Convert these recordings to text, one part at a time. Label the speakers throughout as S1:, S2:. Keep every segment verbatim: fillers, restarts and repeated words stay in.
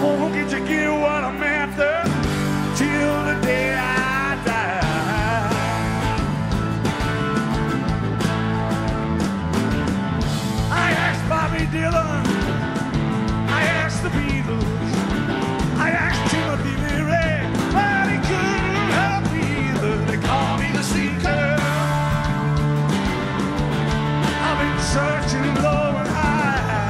S1: won't get to get what I'm after till the day I die. I asked Bobby Dylan, I asked the Beatles, I asked Timothy Leary, but he couldn't help me either. They call me the seeker. I've been searching low and high.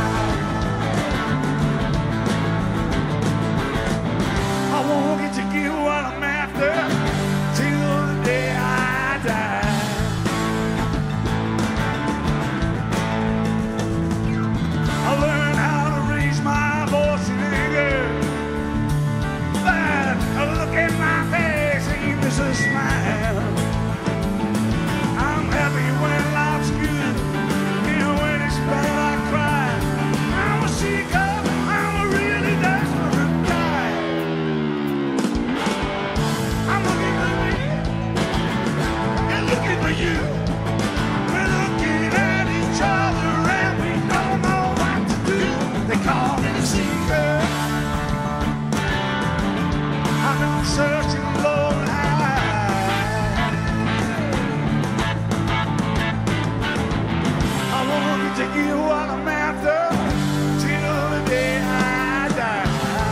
S1: I won't get to get what I'm after till the day I die. I learned how to raise my voice in anger, but a look in my face ain't just a smile. I'm happy when life's good, and when it's bad I cry. I'm a seeker, I'm a really desperate guy. I'm looking for me, and looking for you. We're looking at each other and we don't know what to do. They call me the seeker. I've been searching low and high. I won't get to get what I'm after till the day I die.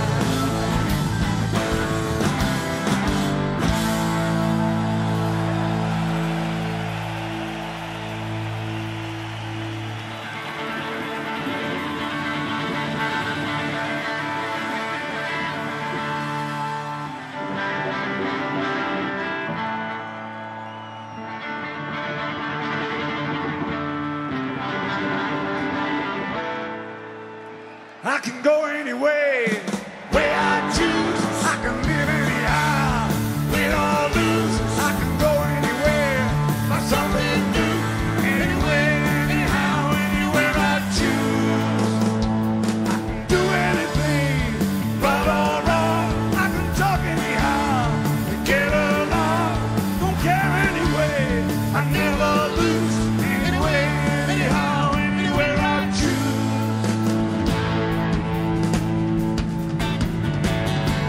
S1: I can go anyway, way I choose. I can live anyhow, win or lose. I can go anywhere, find something new. Anywhere, anyhow, anywhere I choose. I can do anything, right or wrong. I can talk anyhow, and get along. Don't care anyway, I never lose. Anyway, anyhow, anywhere I choose.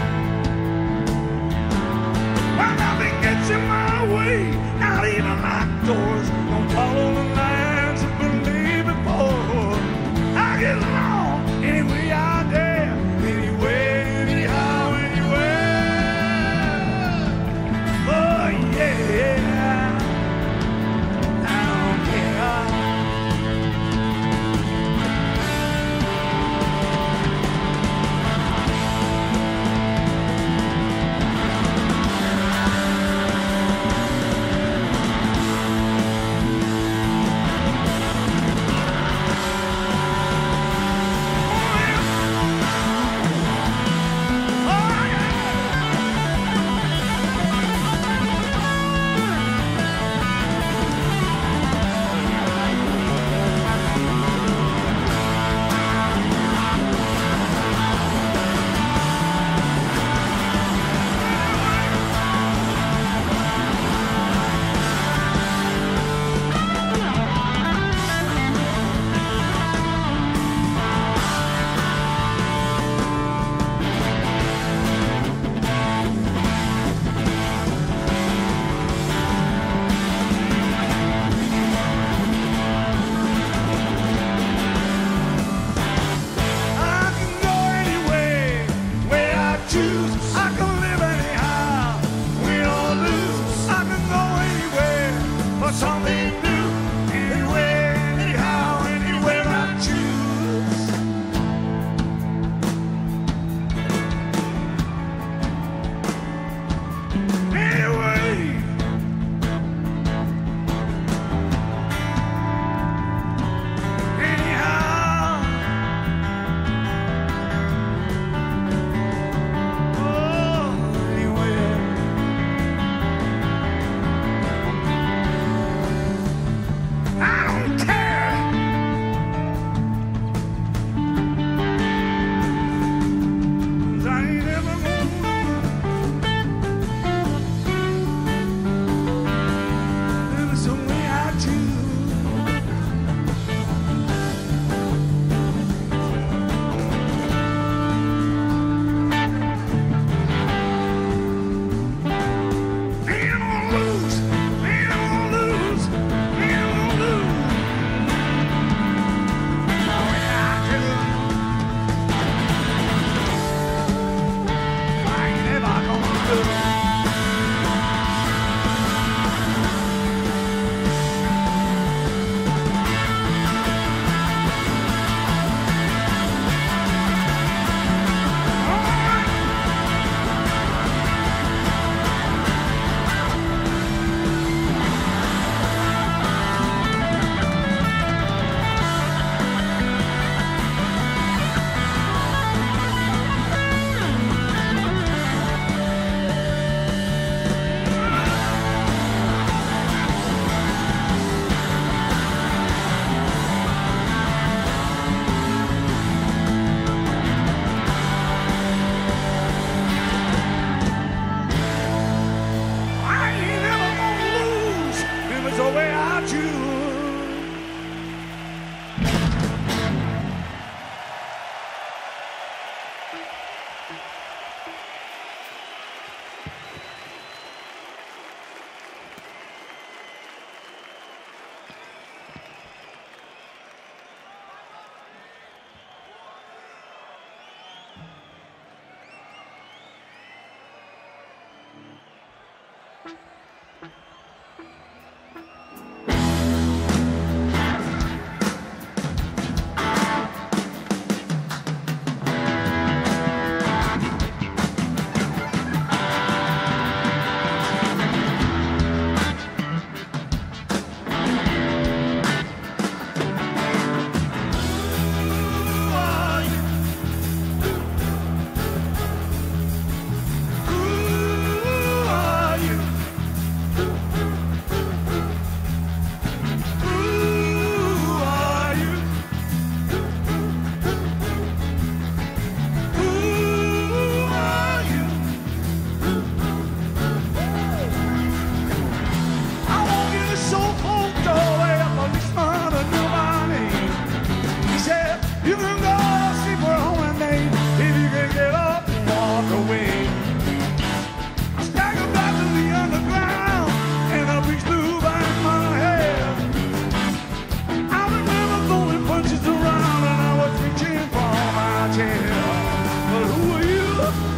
S1: tell. But who are you?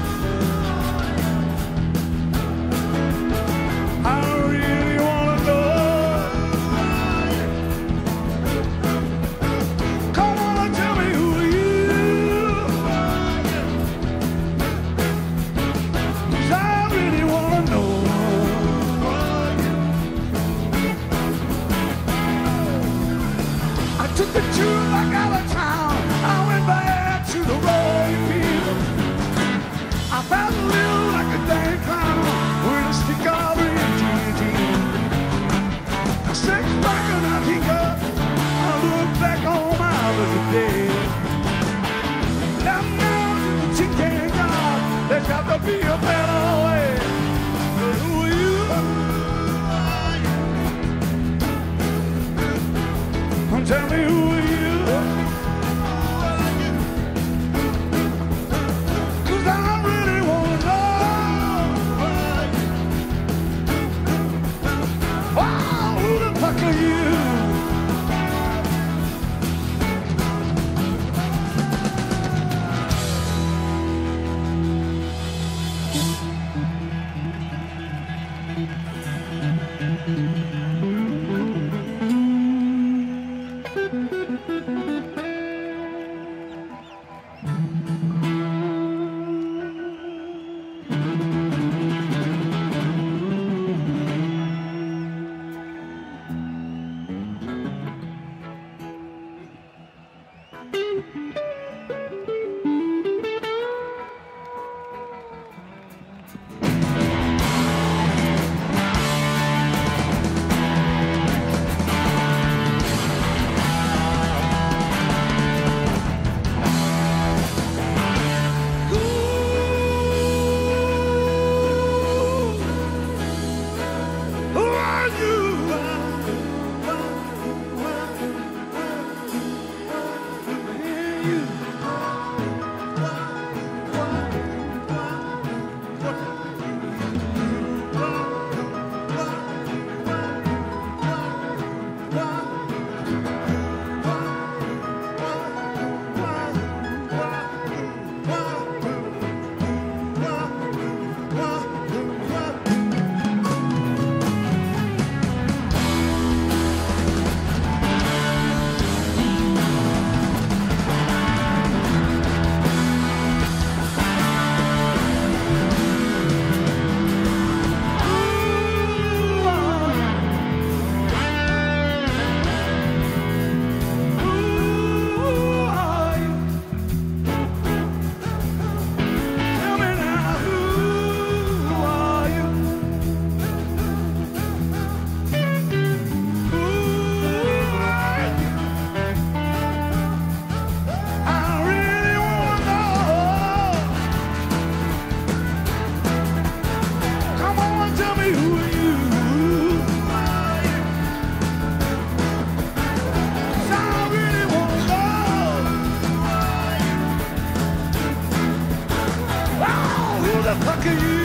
S1: I really wanna know. Come on and tell me who are you? 'Cause I really wanna know. I took the tube back out of town. I went back to the rolling field. I felt a little like a dang clown with a stick of T N T. I sat back and I think up. I look back on my little day. Now, now, the tin can God, there's got to be a better way. But who are you? Tell me who are you? 'Cause I really wanna know. Oh, who the fuck are you? The fuck are you?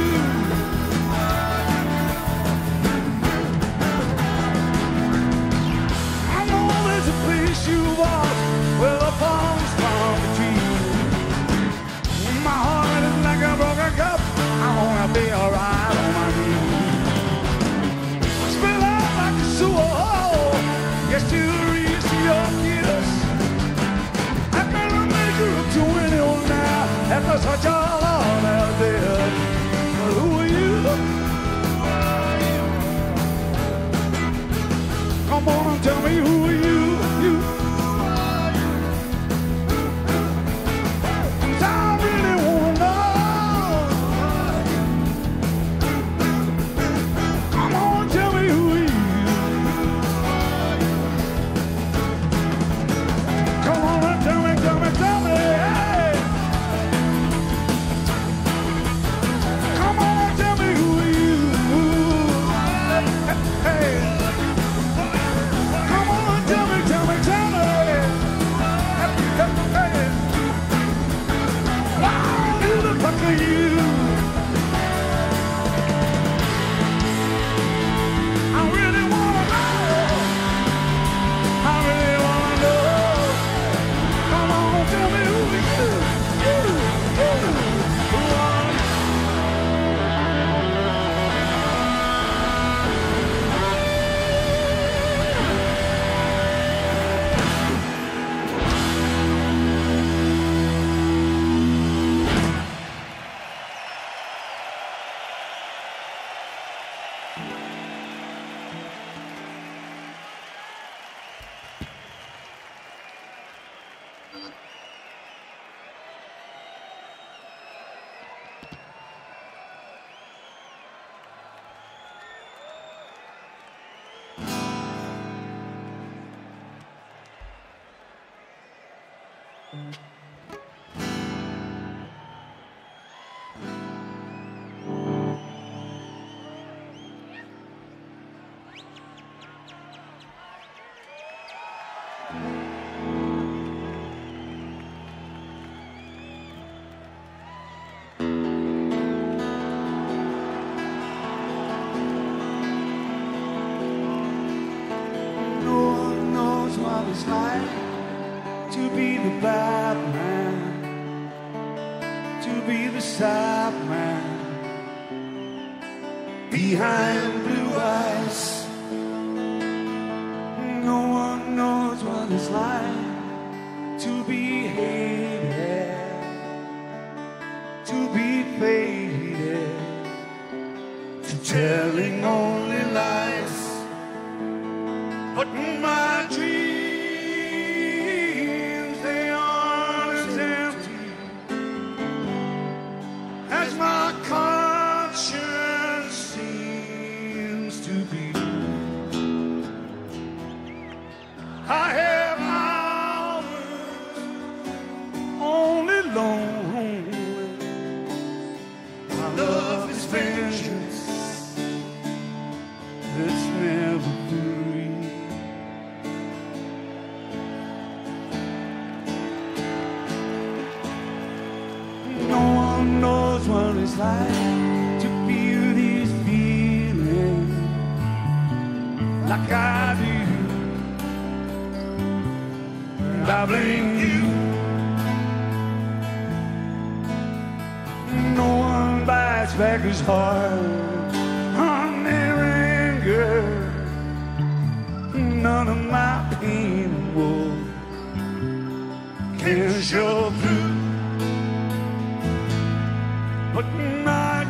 S1: I know there's a place you walk where the palms from the trees. My heart is like a broken cup. I wanna be alright on my knees. I spill out like a sewer hole. Yes, you reach your kiss. I can't measure up to anyone now after such a long out there. But who are you? Come on and tell me who are you? You. 'Cause I really wanna know. Come on and tell me who are you? Come on and tell me, tell me, tell me. Hey. Come on and tell me who are you? Hey. Come on and tell me, tell me, tell me. Hey. Wow, who the fuck are you? I really wanna know. I really wanna know. Come on, tell me who are you? It's like to be the bad man, to be the sad man behind blue eyes. No one knows what it's like to be hated, to be faded, to telling only lies. But my dreams, my conscience seems to be. I have hours only lonely. My love is vengeance that's never free. No one knows what it's like to feel these feelings like I do, and I blame you. No one bites back his heart on their anger. None of my pain will can show through. But my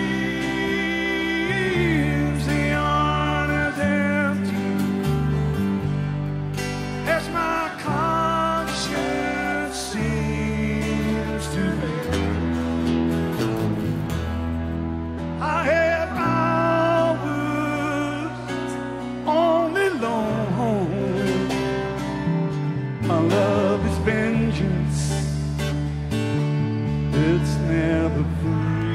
S1: dreams, they aren't as empty as my conscience seems to be. I have hours only lonely. My love is vengeance, it's never free.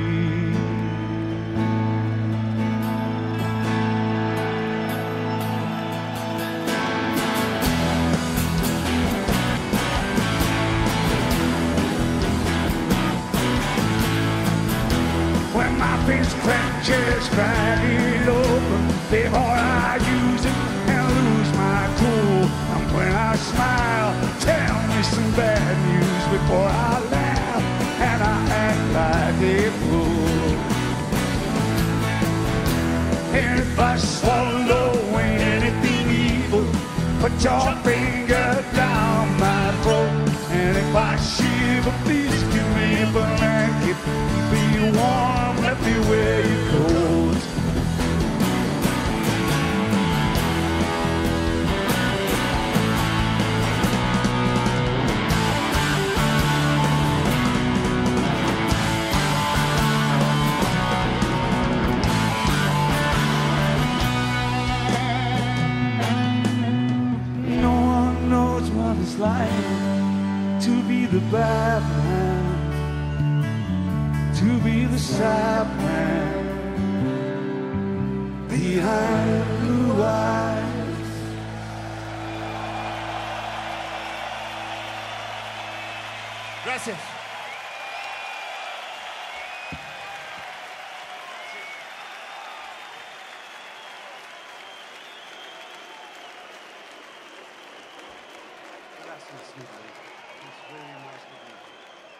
S1: When my fist clenches, crack it open before I use it and lose my cool. And when I smile, tell me some bad news before I laugh and I act like a fool. And if I swallow anything evil, put your finger down my throat. And if I shiver, please give me a blanket. Be warm, let me wear your clothes. It's like to be the bad man, to be the sad man behind blue eyes. Gracias. It's very nice to be here.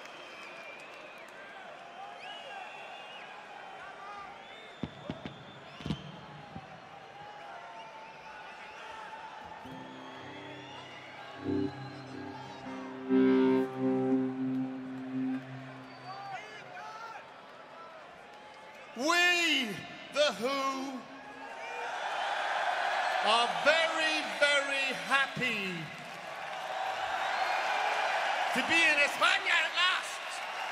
S2: We, the Who, are very, very happy to be in España at last.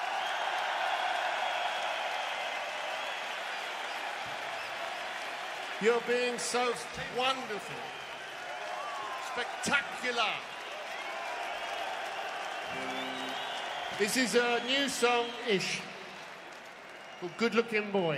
S2: You're being so wonderful, spectacular. This is a new song-ish called Good Looking Boy.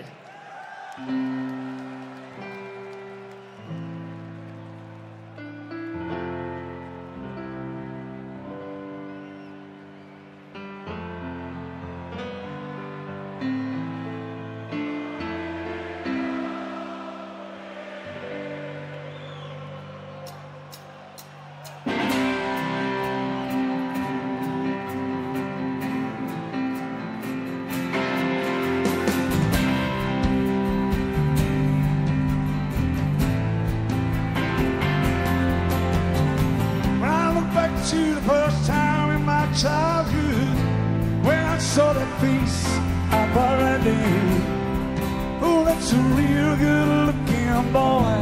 S1: To the first time in my childhood, when I saw that face I already knew. Oh, that's a real good-looking boy.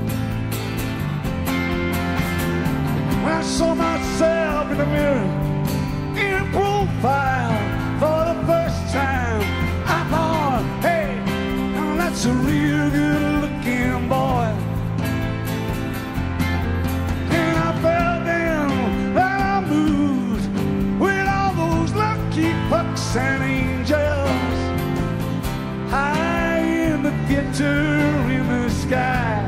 S1: When I saw myself in the mirror, in profile, for the first time, I thought, hey, now that's a real good-looking boy. And I fell down. Pucks and angels high in the theater in the sky.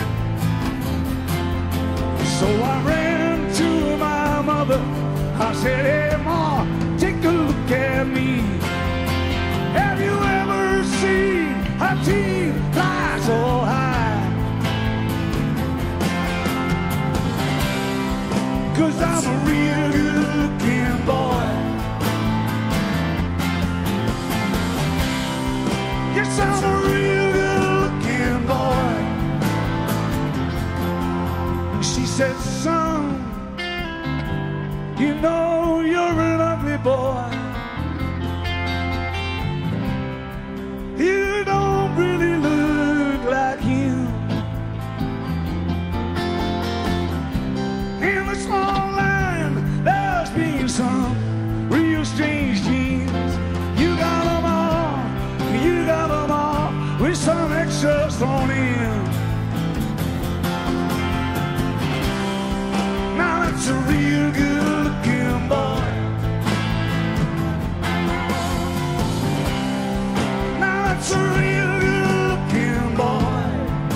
S1: So I ran to my mother. I said, hey Ma, take a look at me. Have you ever seen a teeth fly so high? 'Cause I'm a real good looking boy. Yes, I'm a real good-looking boy. She said, son, you know you're an ugly boy. You don't really look like him. In the small line, there's been some real strange genes. You got them all. You got them all with some extras thrown in. Now that's a real good-looking boy. Now that's a real good-looking boy.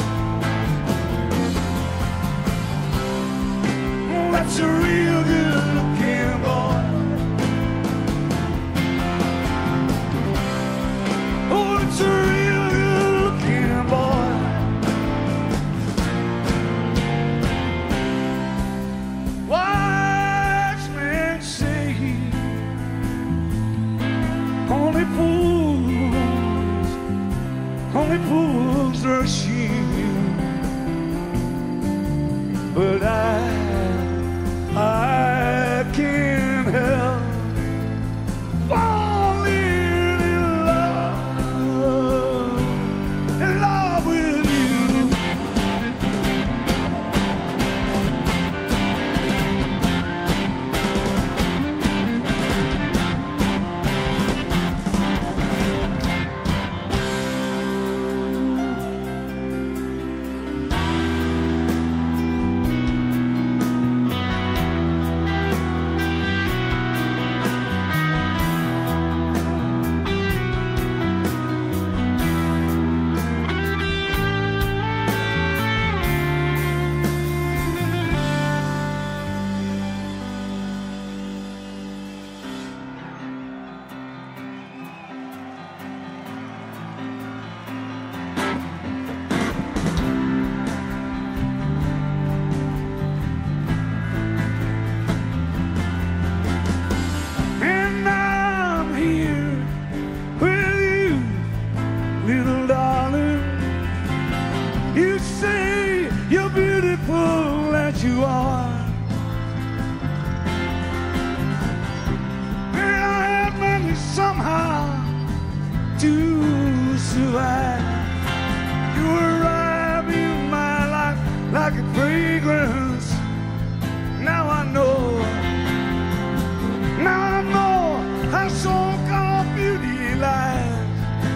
S1: Oh, that's a real good-looking boy. Oh, it's a real good-looking boy. Wise men say only fools, only fools rush in. But I, I can't help falling in love, in love with you. And I'm here with you, little darling. You say you're beautiful as you are. And I have managed somehow to survive. You arrive in my life like a fragrance. Now I know. Now I know how so-called beauty lies.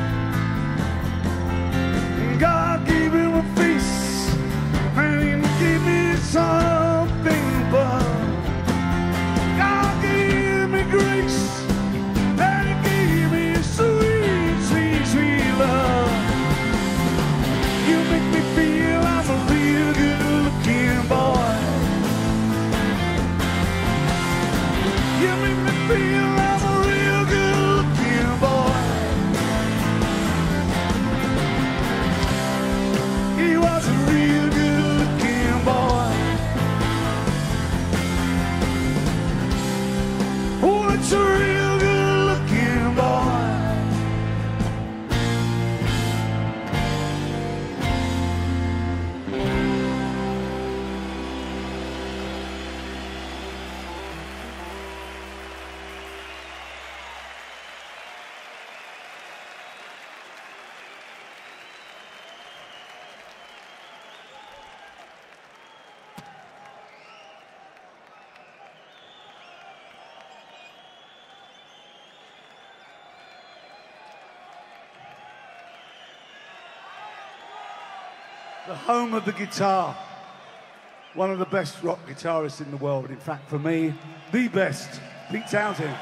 S1: God gave him a face, and he gave me something, but God gave The home of the guitar. One of the best rock guitarists in the world. In fact, for me, the best. Pete Townshend.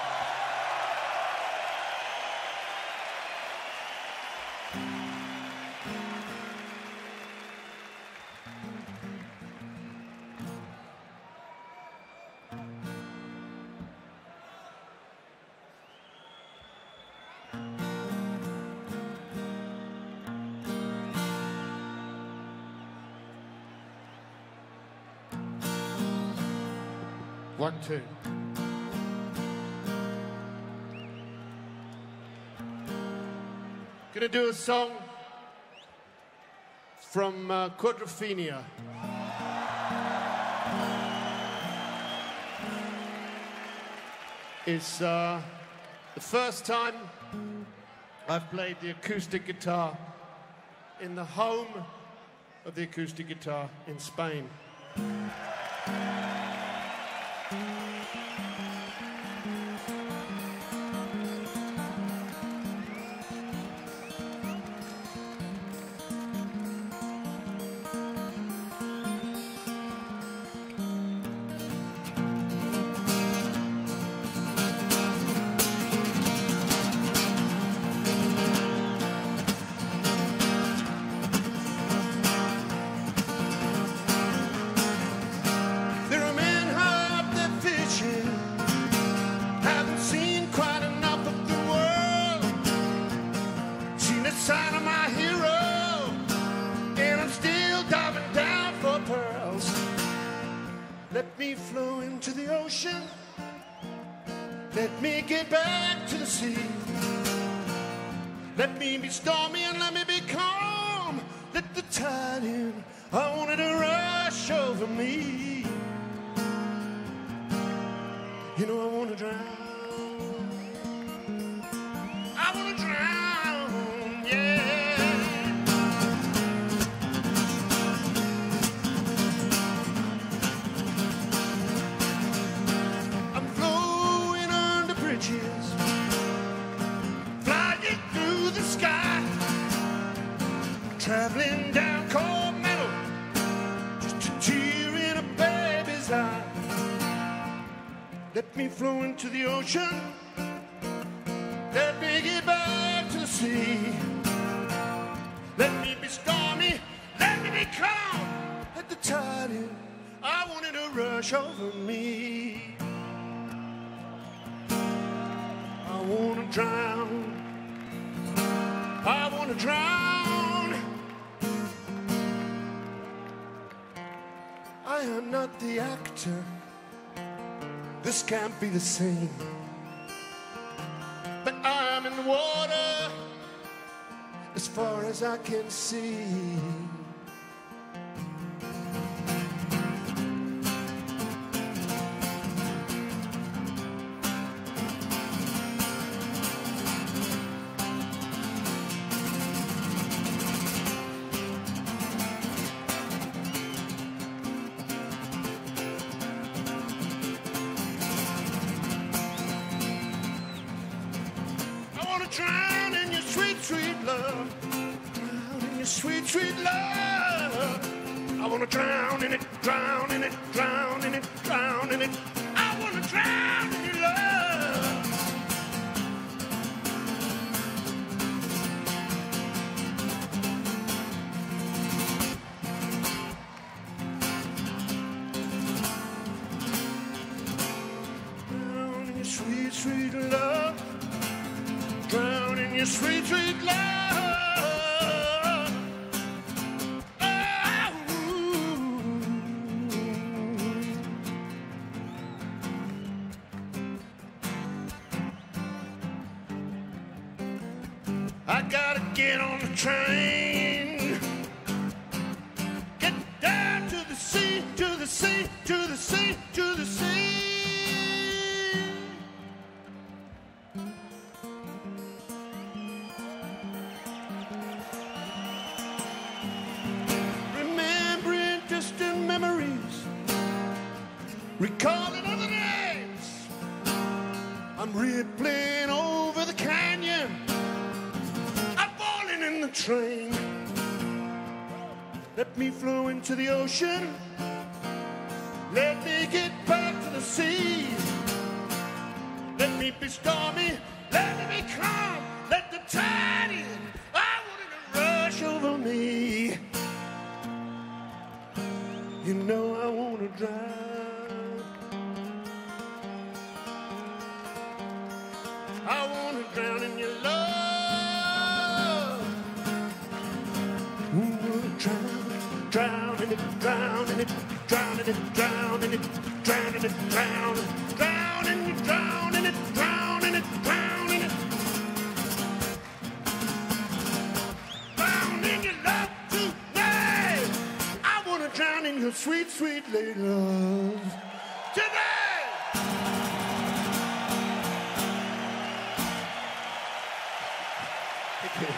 S2: One, two. Gonna do a song from uh, Quadrophenia. It's uh, the first time I've played the acoustic guitar in the home of the acoustic guitar in Spain. Sign of my hero, and I'm still diving down for pearls. Let me flow into the ocean, let me get back to the sea. Let me be stormy and let me be calm. Let the tide in, I want it to rush over me. You know I want to drown, I want to drown. Traveling down cold metal, just a tear in a baby's eye. Let me flow into the ocean, let me get back to the sea. Let me be stormy, let me be calm. Let the tide in, I want it to rush over me. I wanna drown, I wanna drown. I am not the actor, this can't be the same. But I'm in the water, as far as I can see. Drown in your sweet, sweet love. Drown in your sweet, sweet love. I wanna drown in it, drown in it, drown in it, drown in it. I wanna drown in your love. Drown in your sweet, sweet love. Drown in your sweet, sweet love. Oh. I gotta get on the train, get down to the sea, to the sea, to the sea, to the sea. Recalling other days, I'm rippling over the canyon, I'm falling in the train. Let me flow into the ocean. Let me get back to the sea. Let me be stormy. Let me be calm. Let the tide in. I want it to rush over me. You know I want to drown. I want to drown in your love. I want to drown. Drown in it, drown in it, drown in it, drown in it, drown in it, drown, drown in it, drown in it, drown in it, drown in it. Drown in your love tonight. I wanna drown in your sweet, sweet lady love today. Okay.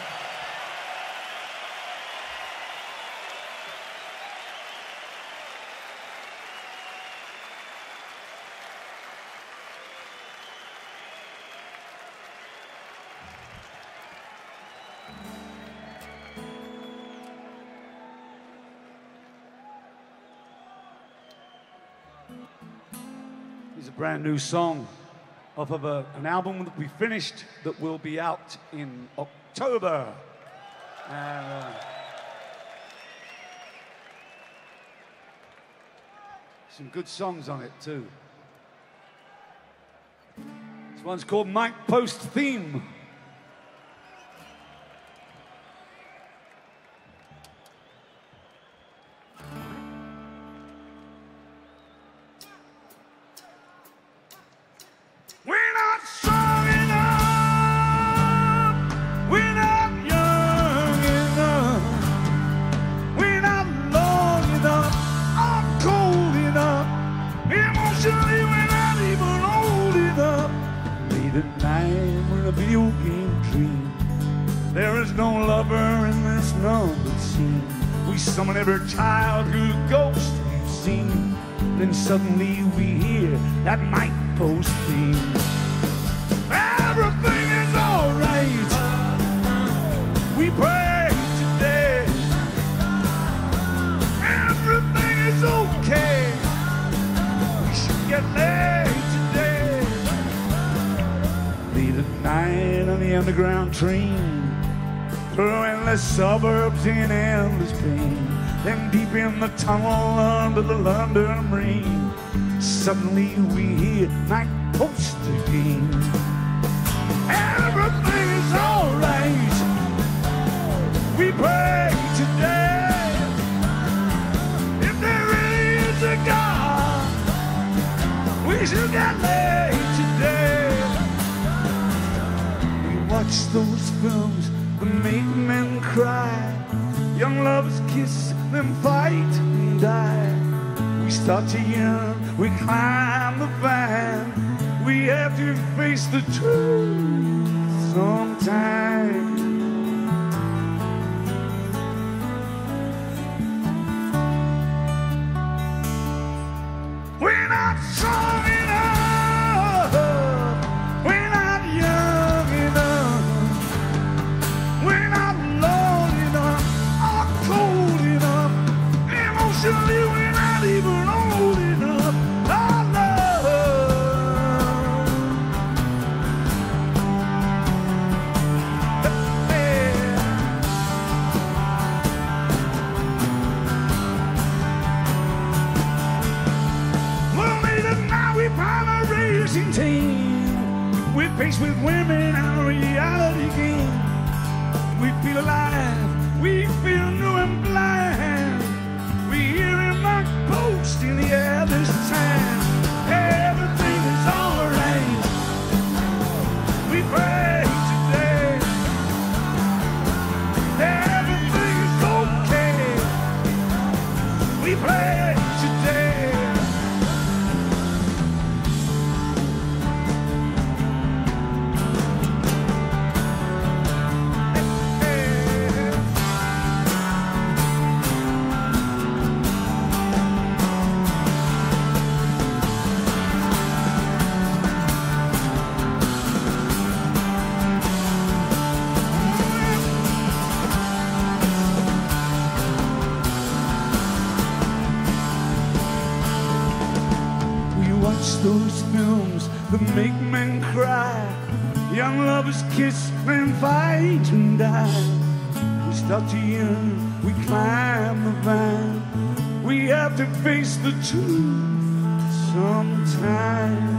S3: It's a brand new song off of a, an album that we finished that will be out in October. And, uh, some good songs on it too. This one's called Mike Post Theme. Summon every childhood ghost we've seen. Then suddenly we hear that Mike Post theme. Everything is alright. We pray today. Everything is okay. We should get laid today. Late at night on the underground train, through endless suburbs in endless pain. Then deep in the tunnel under the London rain, suddenly we hear Mike Post again. Everything is alright. We pray today. If there really is a God, we should get laid today. We watch those films that make men cry. Young lovers kiss, then fight and die. We start to yearn, we climb the vine. We have to face the truth sometime. We're not strong enough. We're not young enough. We're not long enough. Cold enough, emotionally we're not even old enough. Our love, yeah. Well, late at night we find a racing team. We're faced with women and a reality game. We feel alive. We feel new and blind. We hear him Mike Post in the air this time. Everything is alright. We pray today. Everything is okay. We pray today. those films that make men cry. Young lovers kiss, then fight and die. We start too young, we climb the vine. We have to face the truth sometime.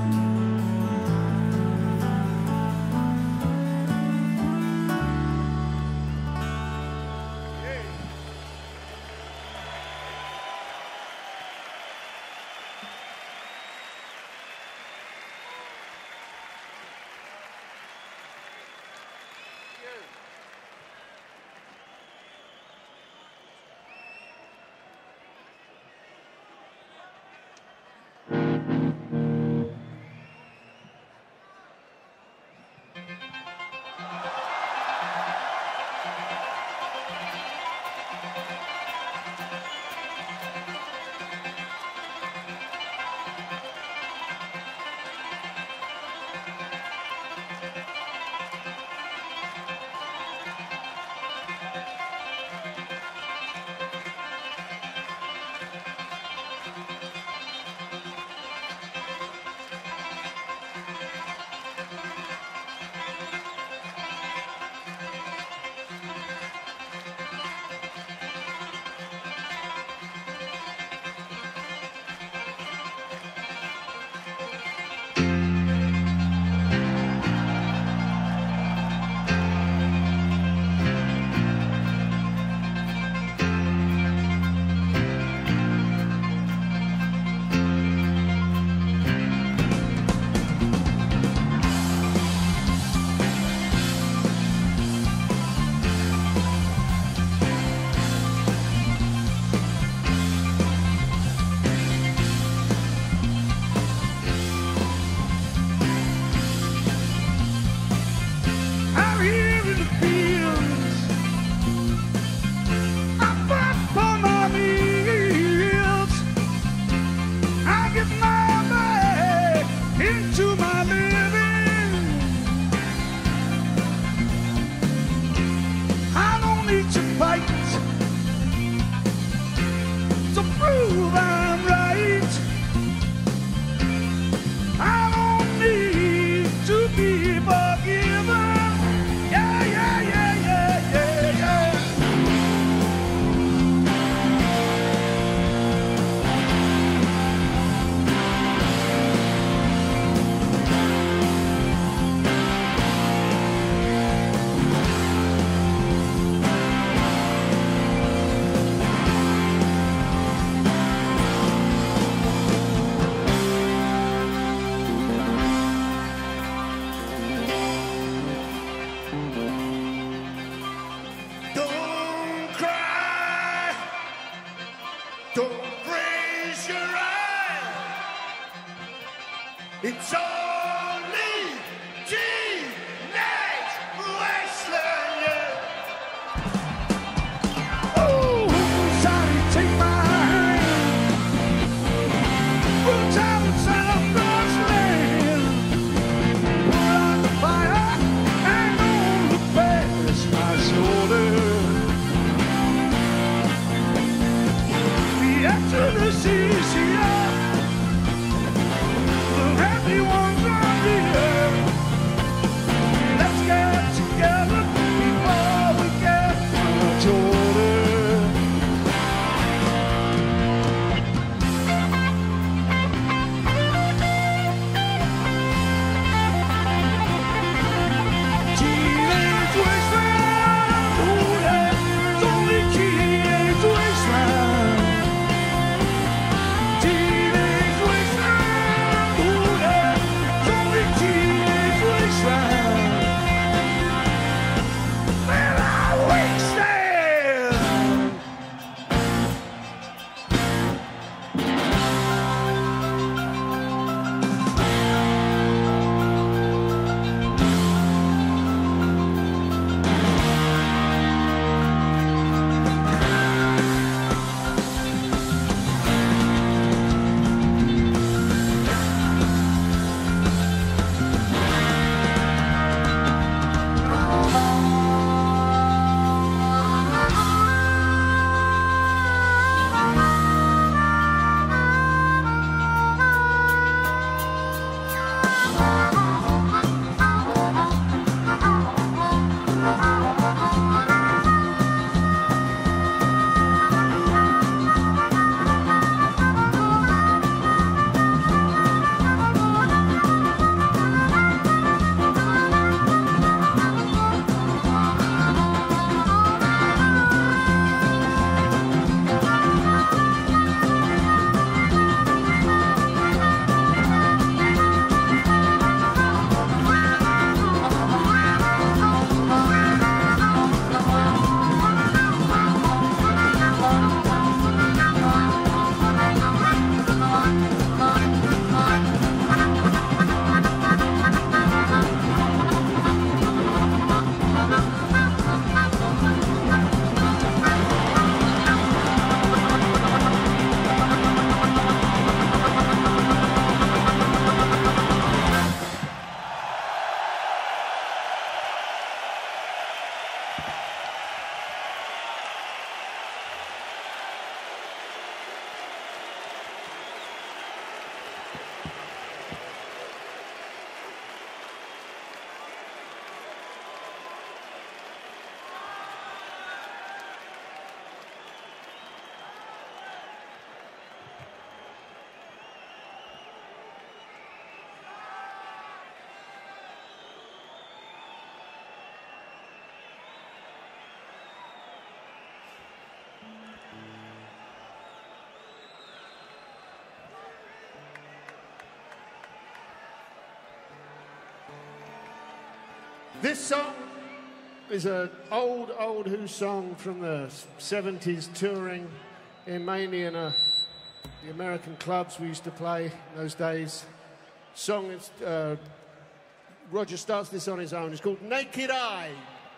S2: This song is an old, old Who song from the seventies, touring in mainly in a, the American clubs we used to play in those days. Song, is, uh, Roger starts this on his own. It's called Naked Eye.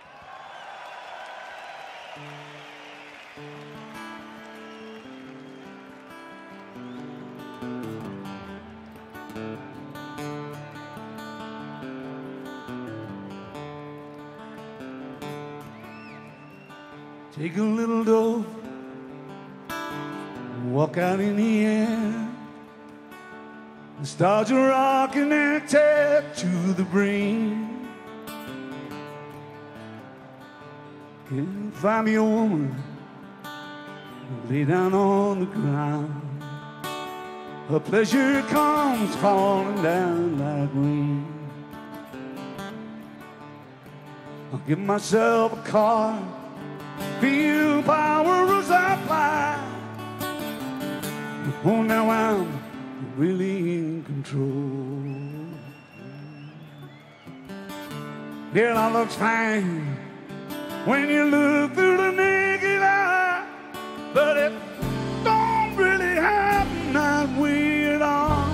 S3: Take a little dove, walk out in the air. The stars are rocking and tap to the brain. Can find me a woman, lay down on the ground. Her pleasure comes falling down like rain. I'll give myself a car, feel power as I fly. Oh, now I'm really in control. Girl, I look fine when you look through the naked eye, but it don't really happen that way at all.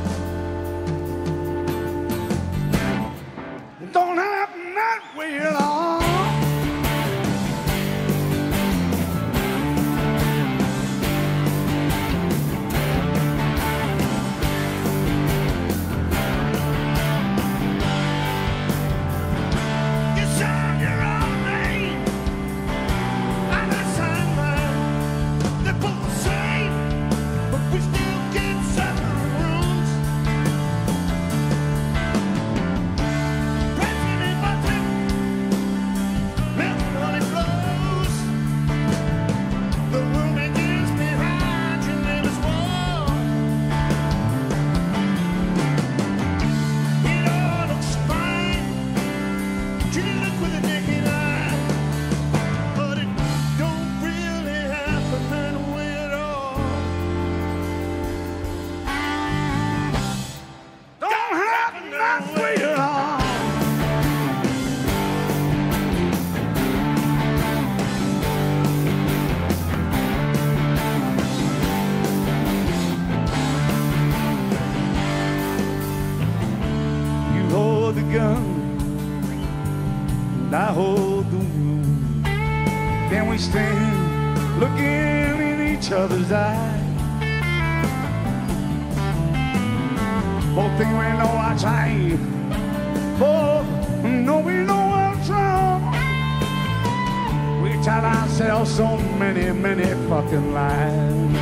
S3: It don't happen that way at all. I hold the moon. Then we stand looking in each other's eyes. Both think we know what's right, both know we know what's wrong. We tell ourselves so many, many fucking lies.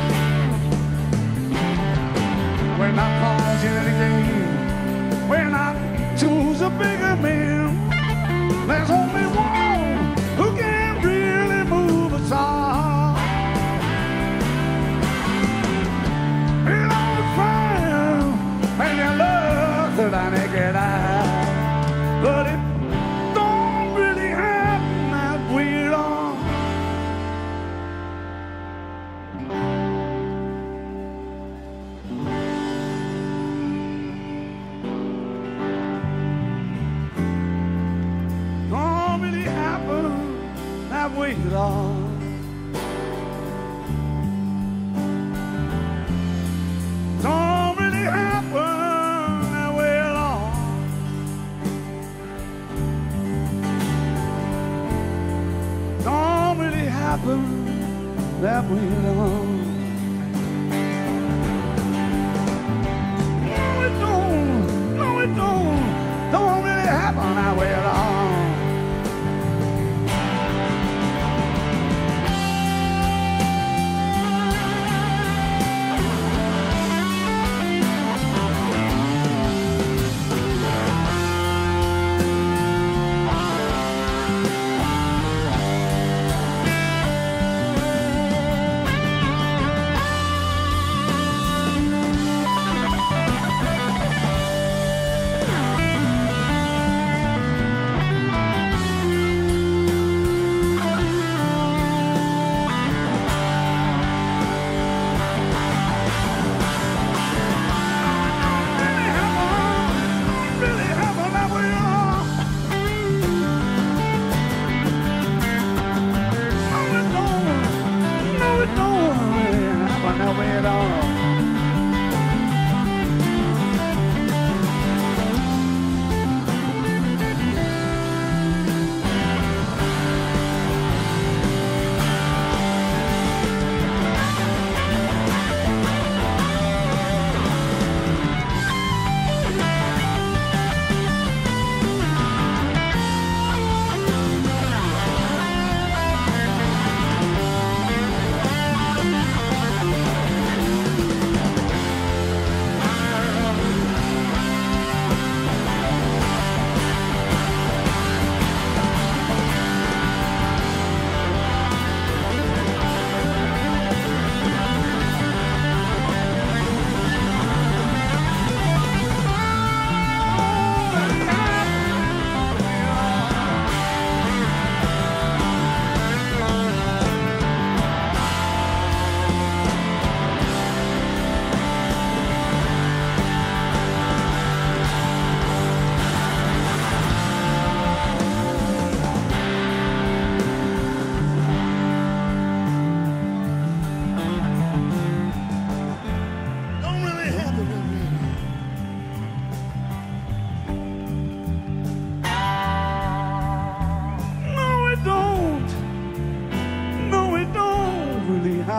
S3: We're not causing anything, we're not tools of bigger men. There's only one who can really move us all. It all fire and you look to the naked eye, but it don't really happen that way at all. Way at all. Don't really happen that way at all. Don't really happen that way at all. No, it don't. No, it don't. Don't really happen that way at all.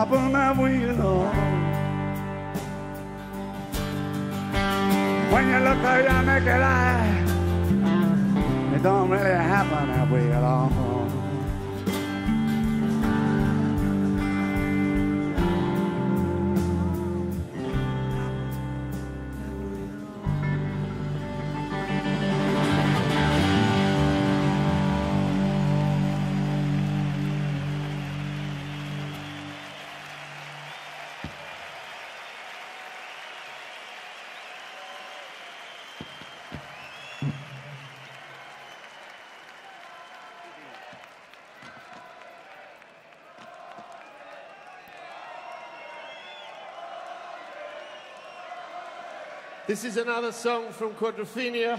S3: happen that way at all. When you look at your naked eye, it don't really happen that way at all.
S2: This is another song from Quadrophenia.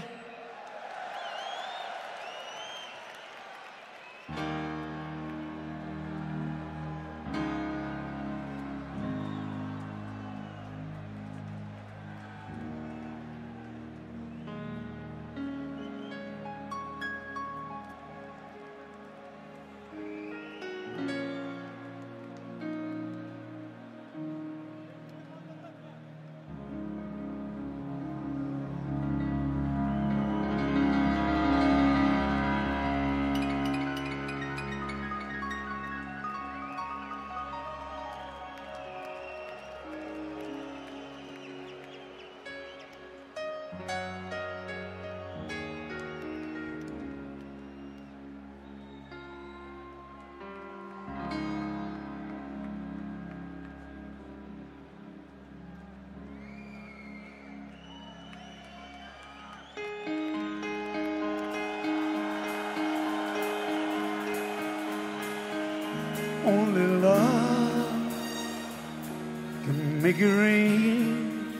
S2: Only love can make it rain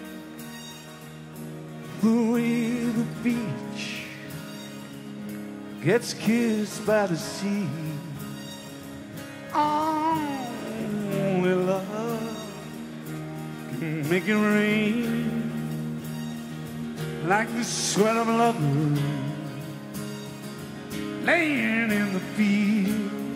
S2: the way the beach gets kissed by the sea. Only love can make it rain like the sweat of lovers laying in the field.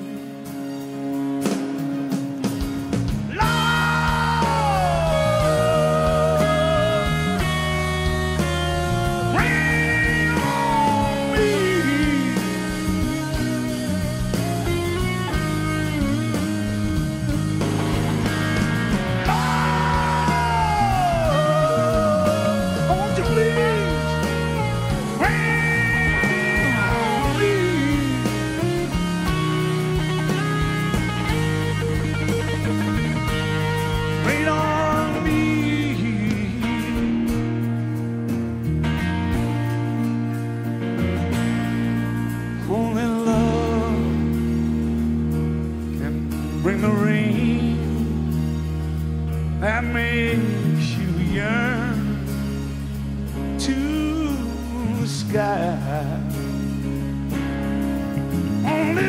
S2: Bring the rain that makes you yearn to the sky. Only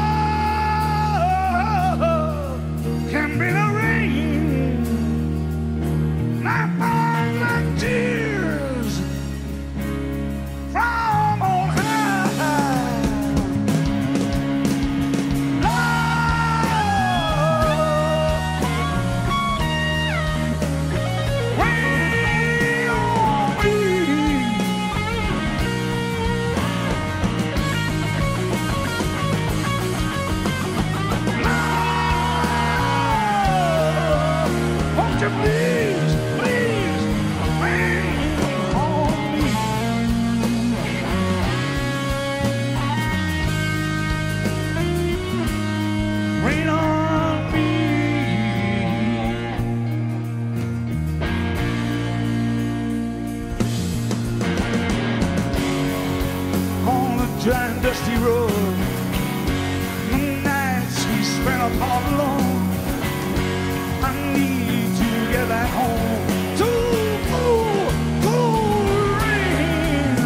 S2: love can bring the rain that falls like tears from on high. Please, please, rain on me. Rain on me. On the dry and dusty road, the nights we spent apart alone, I need to get back home to cool, cool rain.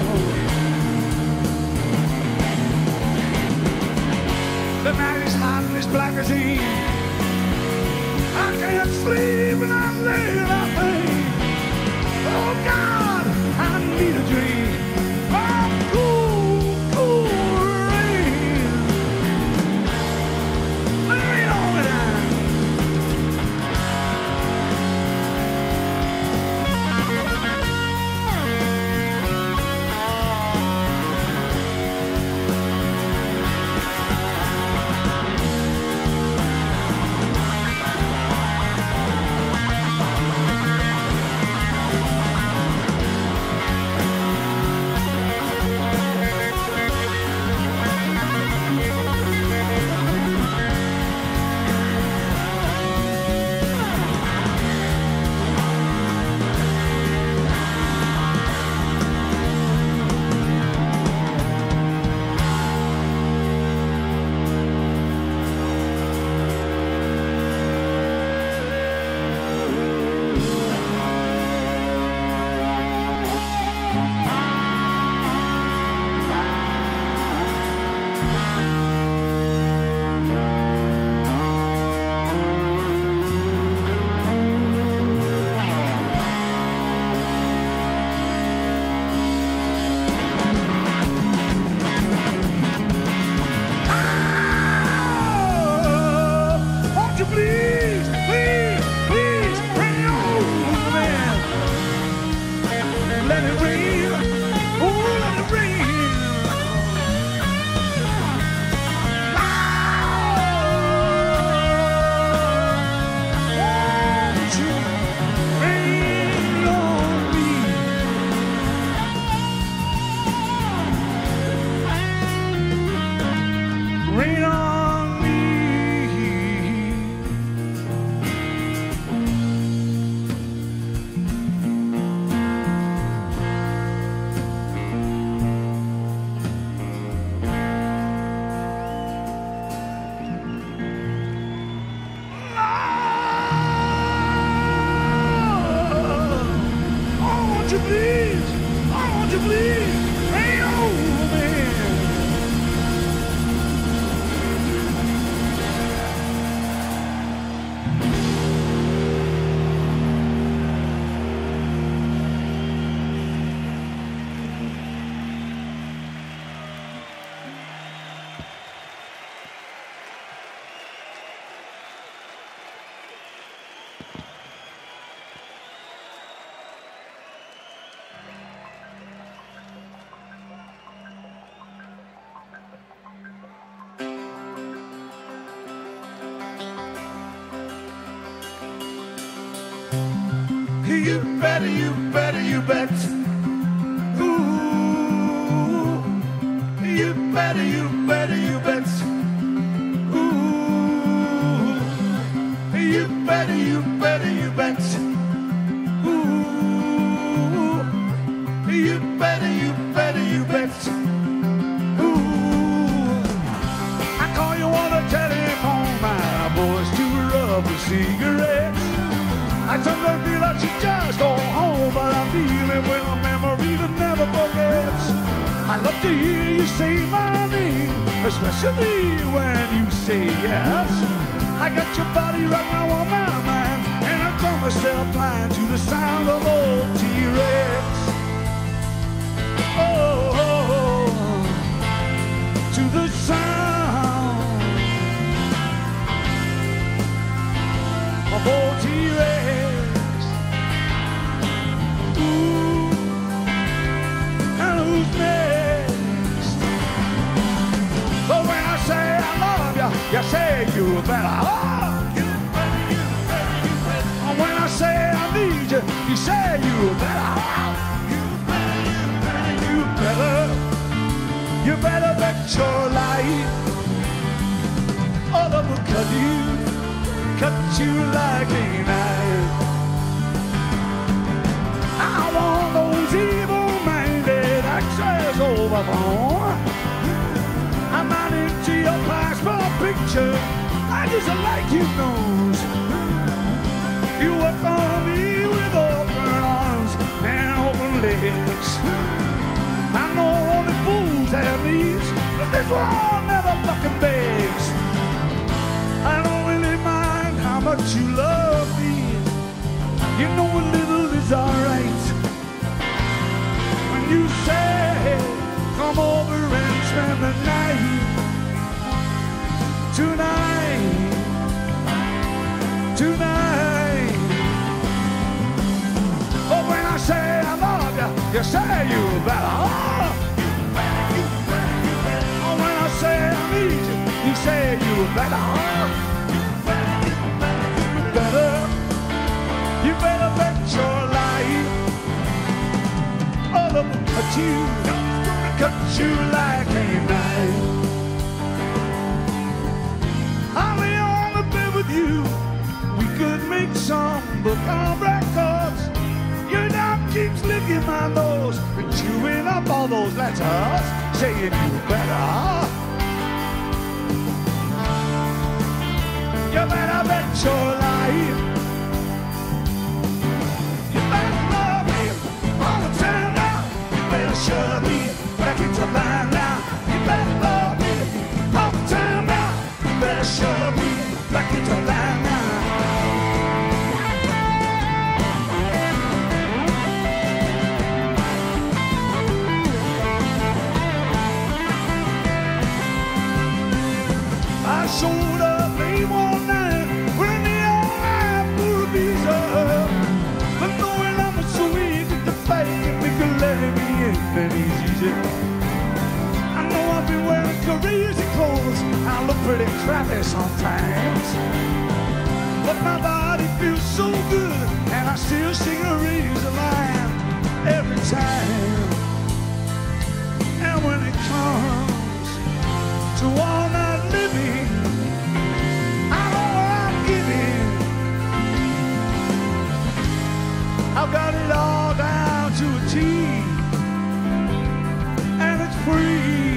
S2: The night is hot and it's black as ink. I can't sleep and I lay and I think, oh God, I need a dream of cool, cool rain. Rain on me now.
S3: You better, you better, you bet. Ooh, you better, you better, you bet. Ooh, you better, you better, you bet. Ooh, I call you on the telephone, my boy's too rough for cigarettes. I sometimes feel like she just go home, but I'm dealing with a memory that never forgets. I love to hear you say my name, especially when you say yes. I got your body right now on my mind, and I draw myself blind to the sound of old T-Rex. Oh, oh, oh, to the sound of old T-Rex. Ooh, and who's next? But when I say I love you, you say you better. Oh, you better, you better, you better. And when I say I need you, you say you better. Oh, you better, you better, you better. You better bet your life. All of them cut you, cut you like a knife. I want those evil-minded access over phone. I'm not into your passport picture. I just like you knows. You work on me with open arms and open legs. I know only fools have these, but this one never fucking begs. I don't really mind how much you love me. You know a little is alright. When you say, come over and spend the night. Tonight, tonight. Oh, when I say I love you, you say you better. Oh, you better, you better, you better. Oh, when I say I need you, you say you better. Oh, you better, you better, you better. You better bet your life. All of them cut you, cut you like a knife. I'll be on the bed with you. We could make some book of records. Your dog keeps licking my nose and chewing up all those letters, saying you better. You better bet your life. You better love me all the time now. You better shove me back into line now. You better love me all the time now. You better shove me back into line now. I showed up late one night when the old man blew a visa. But knowing I'm so easy to fight, they could let me in that easy. I know I've been wearing crazy clothes. I look pretty crappy sometimes. But my body feels so good, and I still sing a razor line every time. And when it comes to all night living, I know what I'm giving. I've got it all down to a T, and it's free.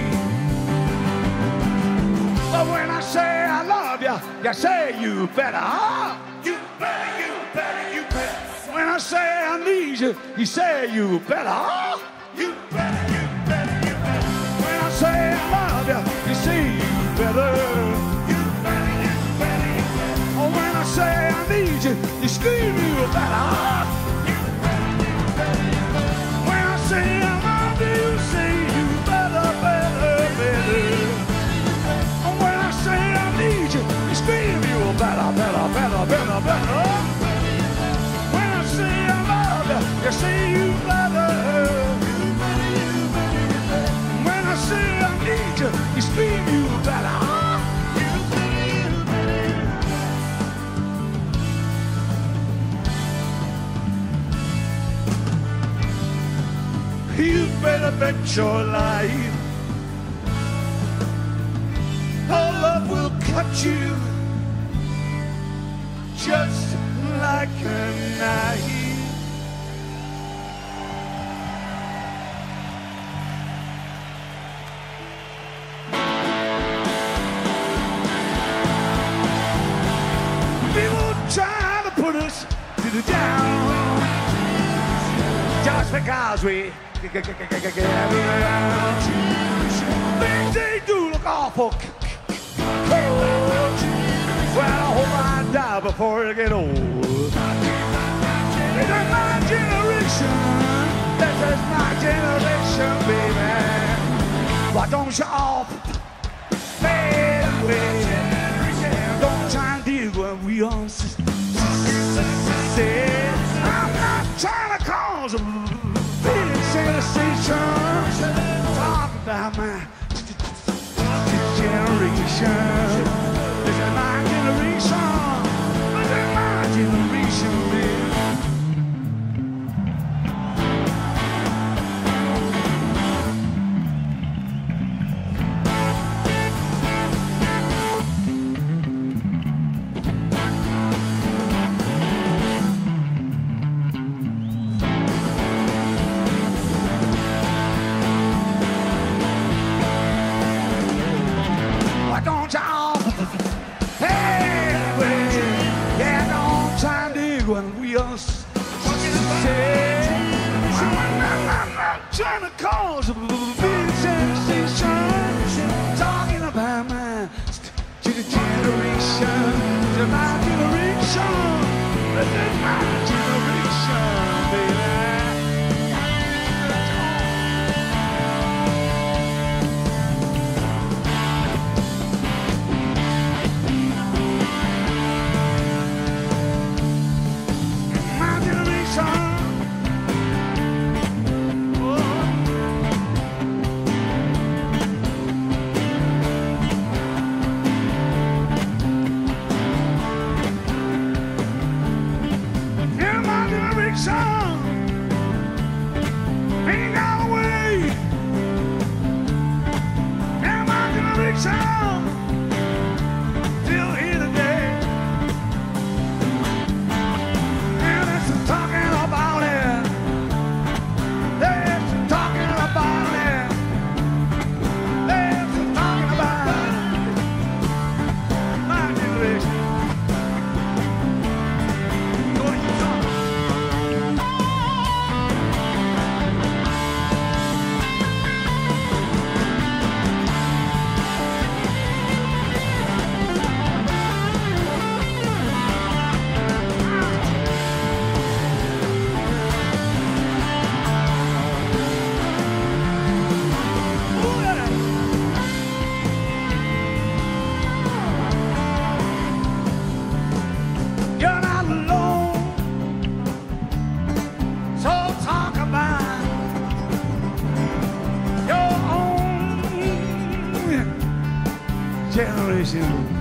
S3: But when I say I love you, you say you better. Oh, you better, you better, you better. When I say I need you, you say you better. Oh, you better, you better, you better. When I say I love you, you say you better. You better, you better, you better. Oh, when I say I need you, you scream you better. Oh, you better, you better, you better. When I say I love you, you say you better, better, better. Oh, when I say I need you, you scream you better, better, better, better, better. When I say I love you, you say you better. You better, you better, you better. When I say I need you, you scream you better. You better, you better, you better. You better bet your life. you just like a knife. People try to put us to the down just because we get around. Things they do look awful. Well, I hope I die before I get old. This is my generation. This is my generation, baby. Why don't you all fade away? Don't try and dig what we all say. I'm not trying to cause a big sensation. Talk about my generation. This is my generation. This is my generation, baby. Don't y'all, hey, yeah, don't try to dig when we are say, I'm not trying to cause a big sensation, talking about my to the generation, to my generation, this is my generation, baby. Generation.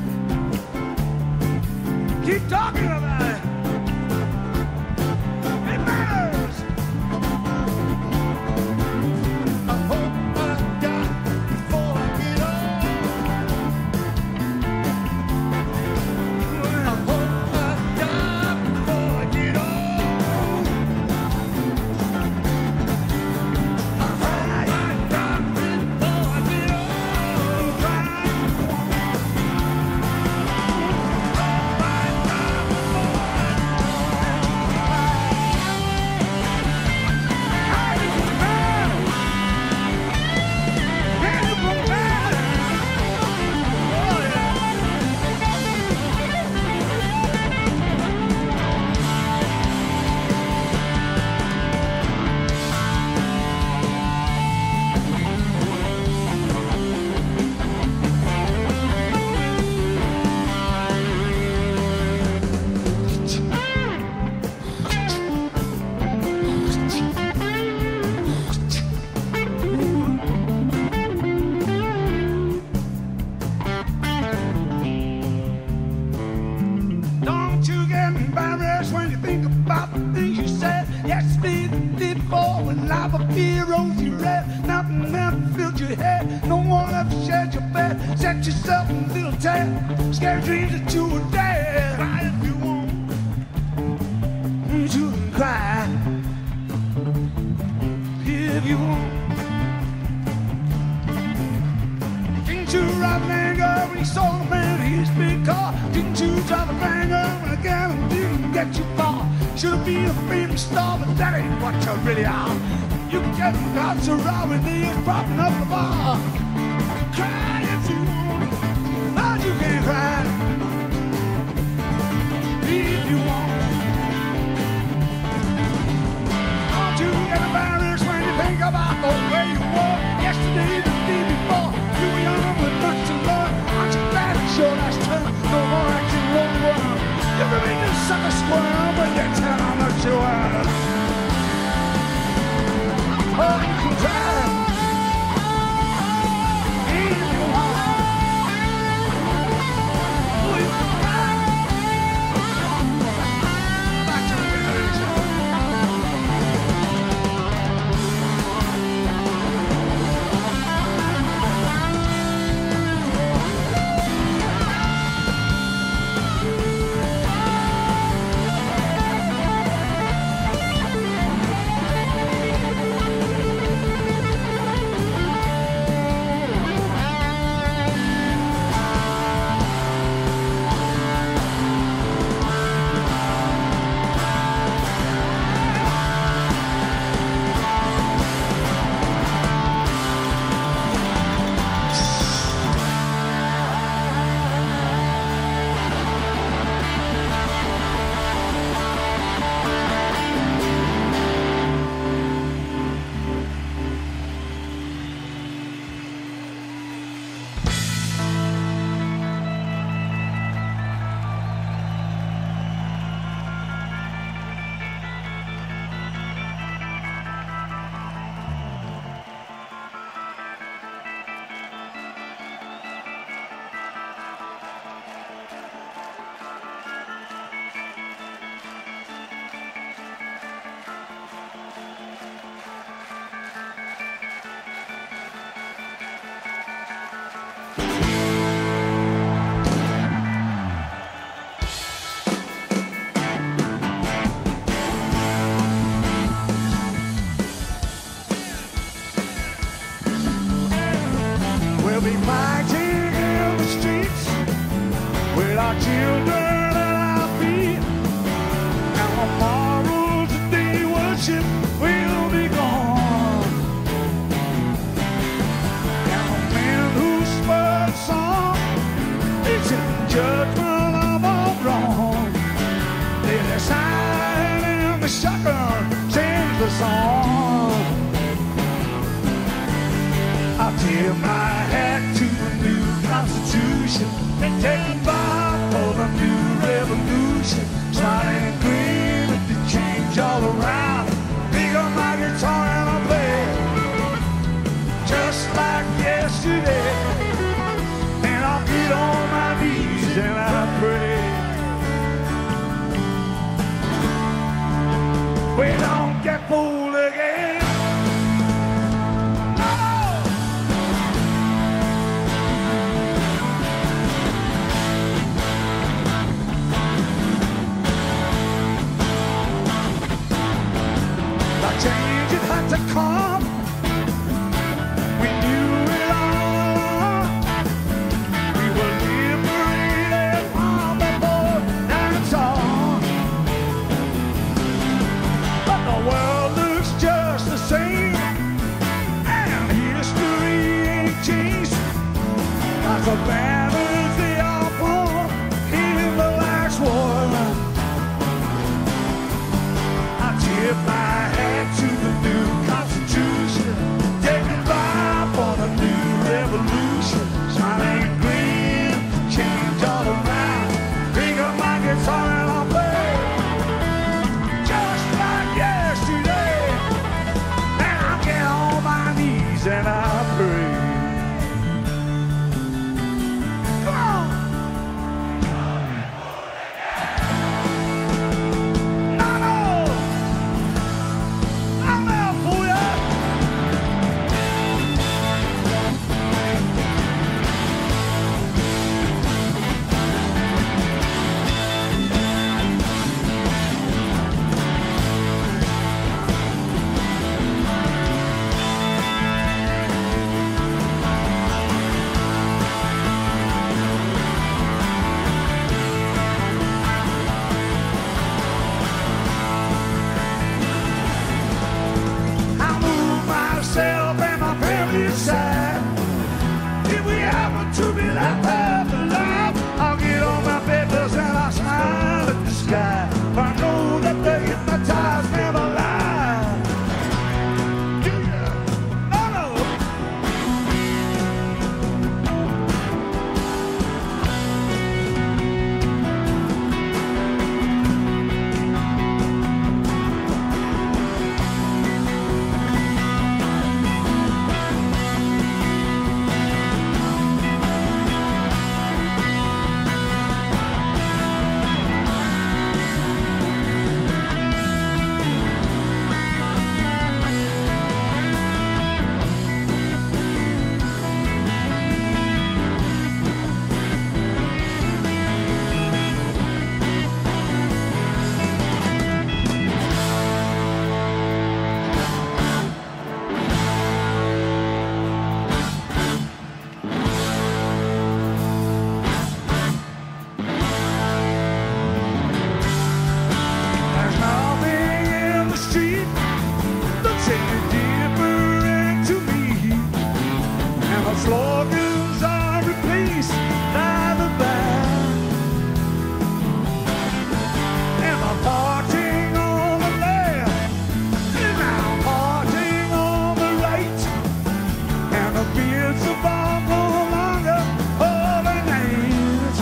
S3: Keep talking about it. It matters. I hope I die before I get old. I hope I die before I get old. I hope I die before I get old. Set yourself in little tell scary dreams that you were dead.
S2: Cry if you want.
S3: You can cry if you want. Didn't you ride an anger when you saw the man in his big car? Didn't you drive a banger when a gal didn't get you far? Should have been a famous star, but that ain't what you really are. You can get lots of raw when they're propping up the bar. Cry if you want, but you can't cry if you want. Don't you get embarrassed when you think about the way you were yesterday, the day before? You were young with much to learn. Aren't you glad it's your last turn? No more acting wrong world. You can make the sucker squirm when you tell how much you are. Oh, you can cry if you want. Oh, you can cry. Back to the generation. We'll be fighting in the streets with our children at our feet. And the morals that they worship will be gone. And the men who spurred song is in judgment of all wrong. They decide and the shotgun sings the song. I'll tip my hat to the new Constitution and take by for the new revolution. Smiling and green with the change all around. Pick up my guitar and I'll play just like yesterday. And I'll get on my knees and I'll pray. We don't get fooled again. Change it had to come. We knew it all along. We were liberated long before that's all. But the world looks just the same, and history ain't changed. Like the banners they all won in the last war. I tip my to the new Constitution, taking by for the new revolution. Smiling green, change all around. Pick up my guitar and I'll play just like yesterday. And I'll get on my knees and I'll pray. want to be that perfect love. I'll get on my papers and I'll smile at the sky. I know that the hypnotized never lie. Yeah. Oh no. Slogans are replaced by the band, and I'm parting on the left, and I'm parting on the right, and the beards of all no longer overnight.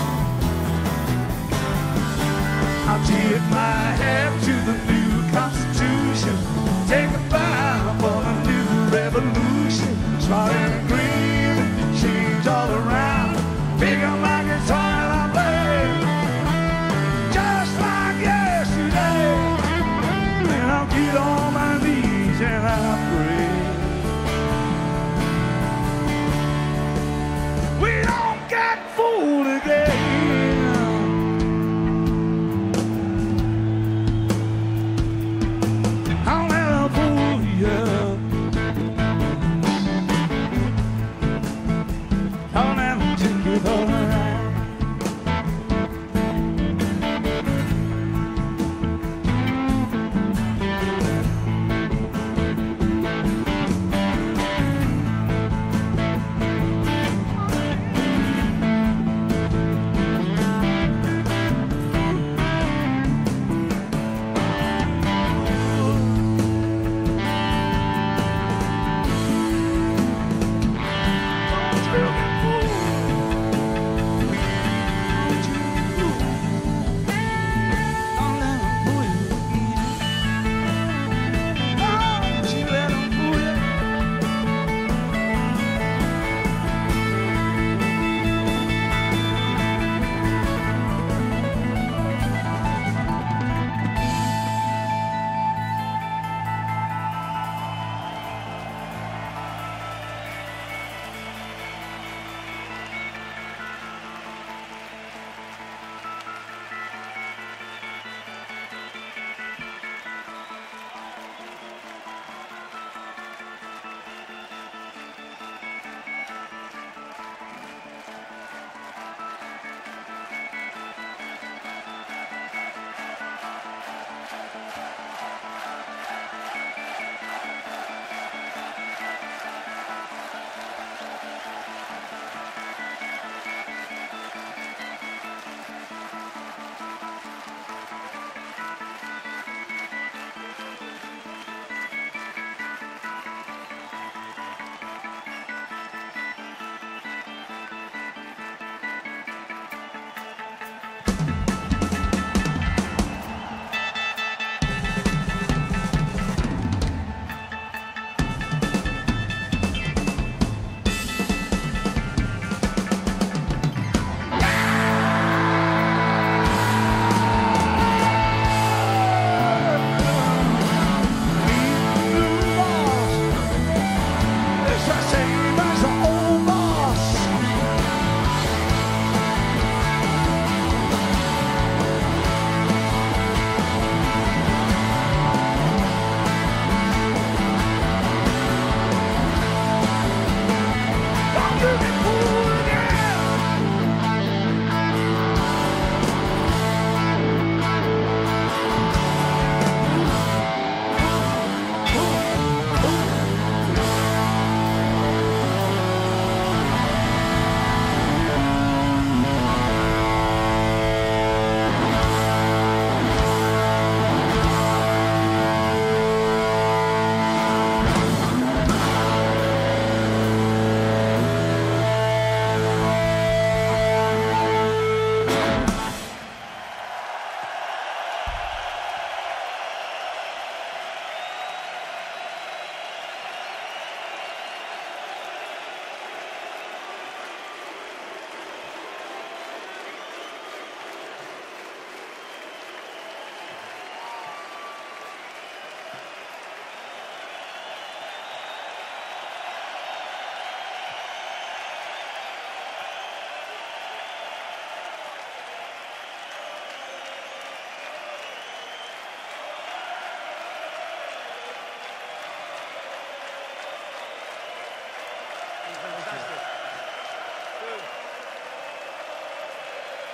S3: I'll tip my hat to the new Constitution, take a bow for the new revolution, starting green. Change all around, pick up my guitar and I play just like yesterday. And I'll get on my knees and I pray we don't get fooled again. I'll never fool you. I'll never take you for a ride.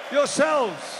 S3: yourselves.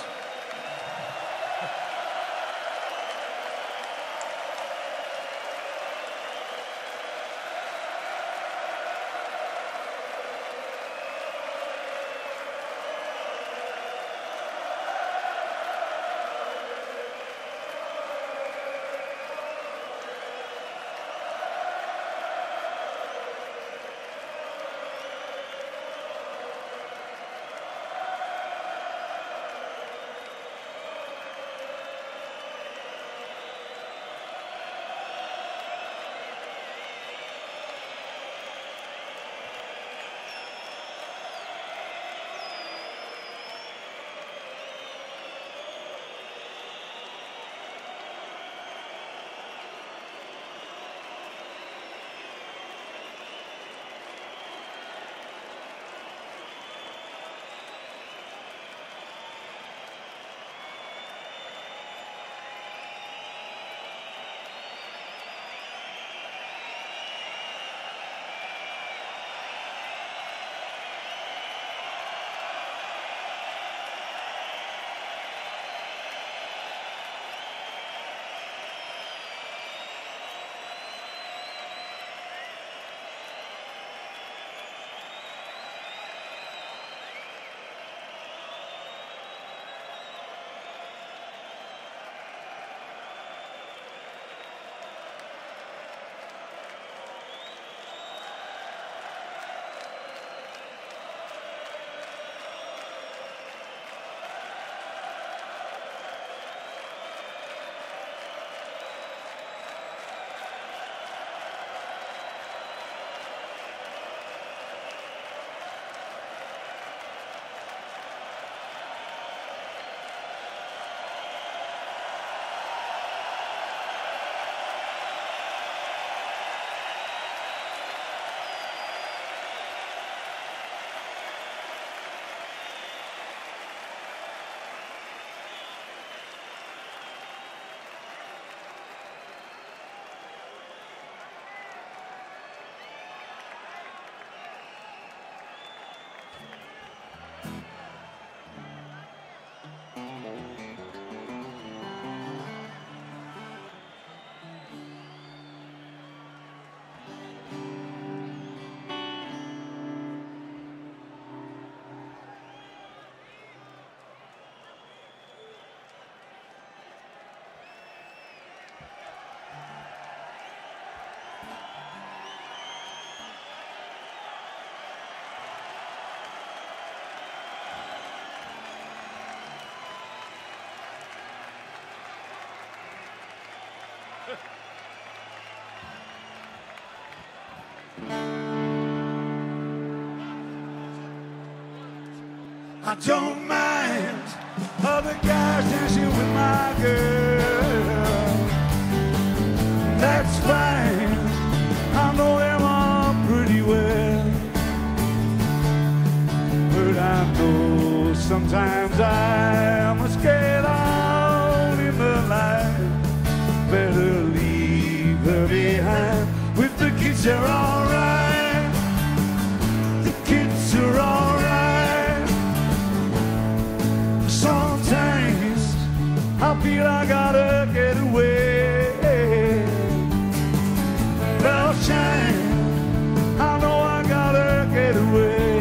S1: I don't mind other guys dancing with my girl. That's fine, I know them all pretty well. But I know sometimes I must get on in the line. Better leave her behind. With the kids they're alright. The kids are alright. Sometimes I feel I gotta get away. They'll shine, I know I gotta get away.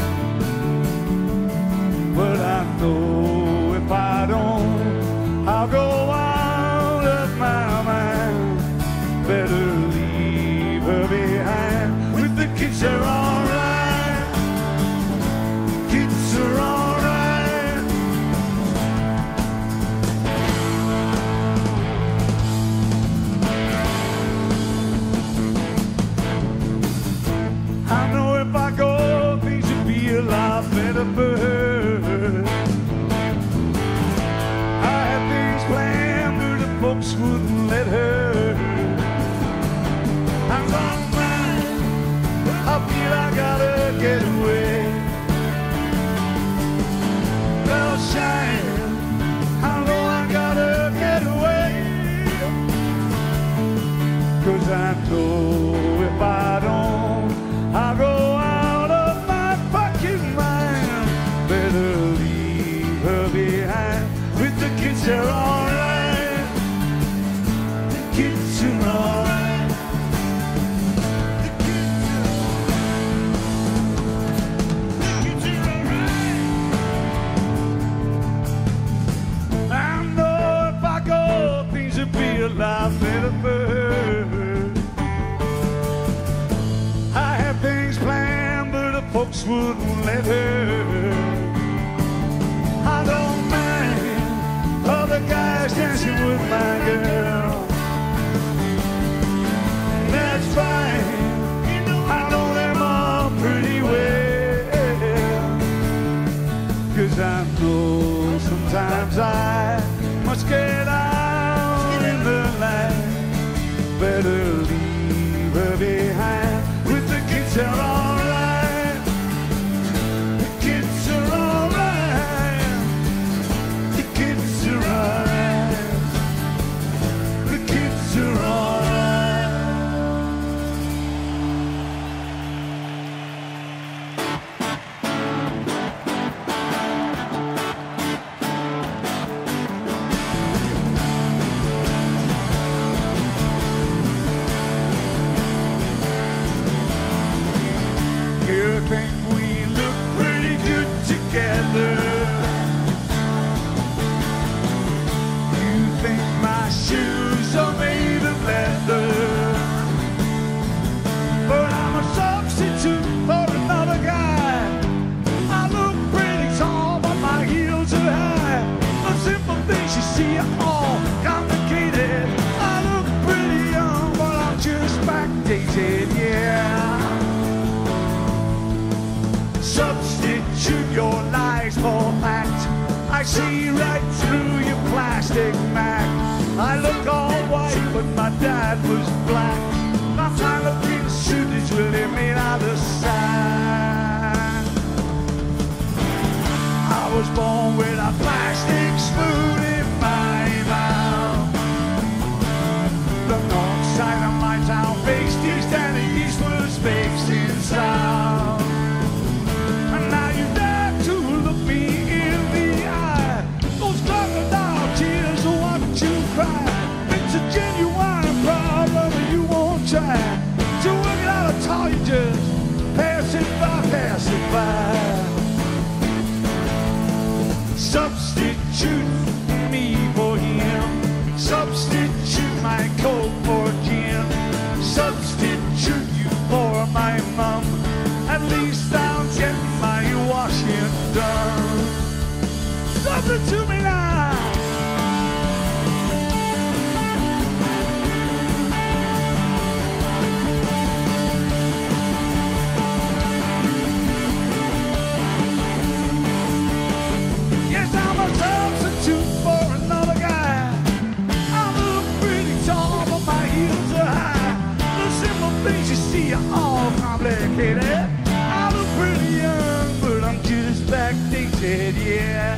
S1: But I know if I don't, I'll go out of my mind. Better leave her behind.
S3: folks wouldn't let her. I don't mind other guys dancing with my girl. That's fine, I know them all pretty well. 'Cause I know sometimes I must get out in the light. Better leave her behind with the kids are alright. The kids are alright. The kids are alright. The kids are alright. You think we look pretty good together. You think my shoes are made of leather. But I'm a substitute for another guy. I look pretty tall, but my heels are high. The simple things you see are all complicated. I look pretty young, but I'm just backdated, yeah. Substitute your lies for fact. I see right through your plastic Mac. I look all white, but my dad was black. My Philippine suit is really made out of sand. I was born with a plastic spoon in my mouth. The north side of my town faced east and the east was facing south. And now you dare to look me in the eye. Those crocodile tears will watch you cry. It's a genuine problem and you won't try to work it out at all. You just pass it by, pass it by. Substitute me for him. Substitute my coat for gin. Substitute you for my mum. At least I'll get my washing done. Substitute me now. Yes, I'm a substitute for another guy. I look pretty tall, but my heels are high. The simple things you see are all complicated. I look pretty young, but I'm just backdated, yeah.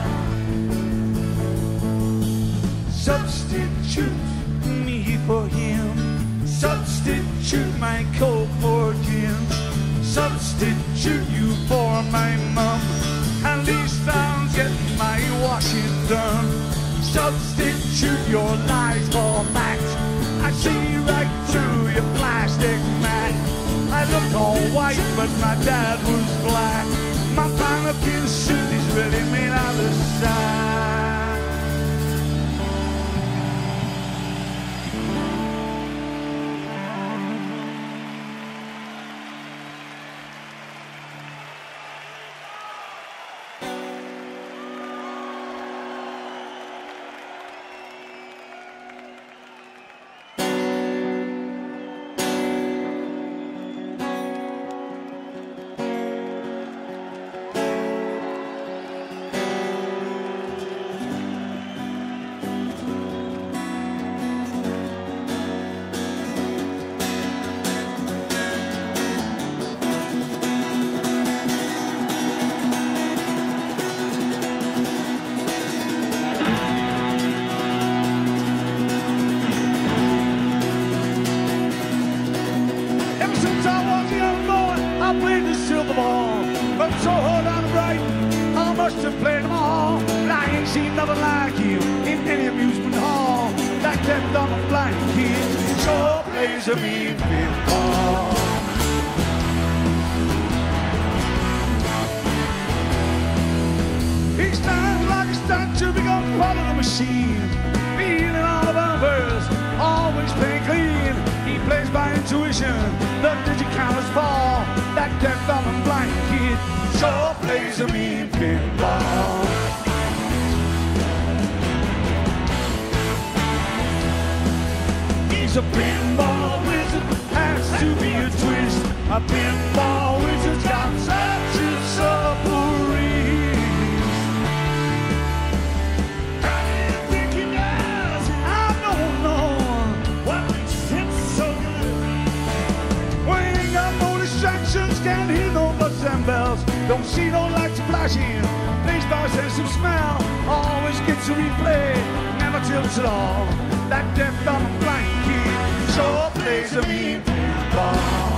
S3: Substitute me for him. Substitute my coat for gin. Substitute you for my mum. At least I'm getting my washing done. Substitute your lies for facts. I see right through your plastic Mac. I look all white, but my dad was black. My Philippine suit is really made out of sand. So hard and bright, I must have played them all. But I ain't seen nothing like you in any amusement hall. That kept on a blind kid sure plays a mean pinball. He stands like a statue, become part of the machine. Feeling all the bumpers, always playing clean. He plays raised by intuition. The digit counters fall. That deaf, dumb, and blind kid sure plays a mean pinball. He's a pinball wizard, has to be a twist. A pinball wizard's got such a submarine.
S2: How do you think he does it?
S3: I don't know.
S2: What makes him so good?
S3: We ain't got no distractions, can't hear no buzzes and bells. Don't see no lights flashing, plays by sense of smell. Always gets a replay, never tilts at all. That deaf, dumb, and blind kid sure plays a mean pinball.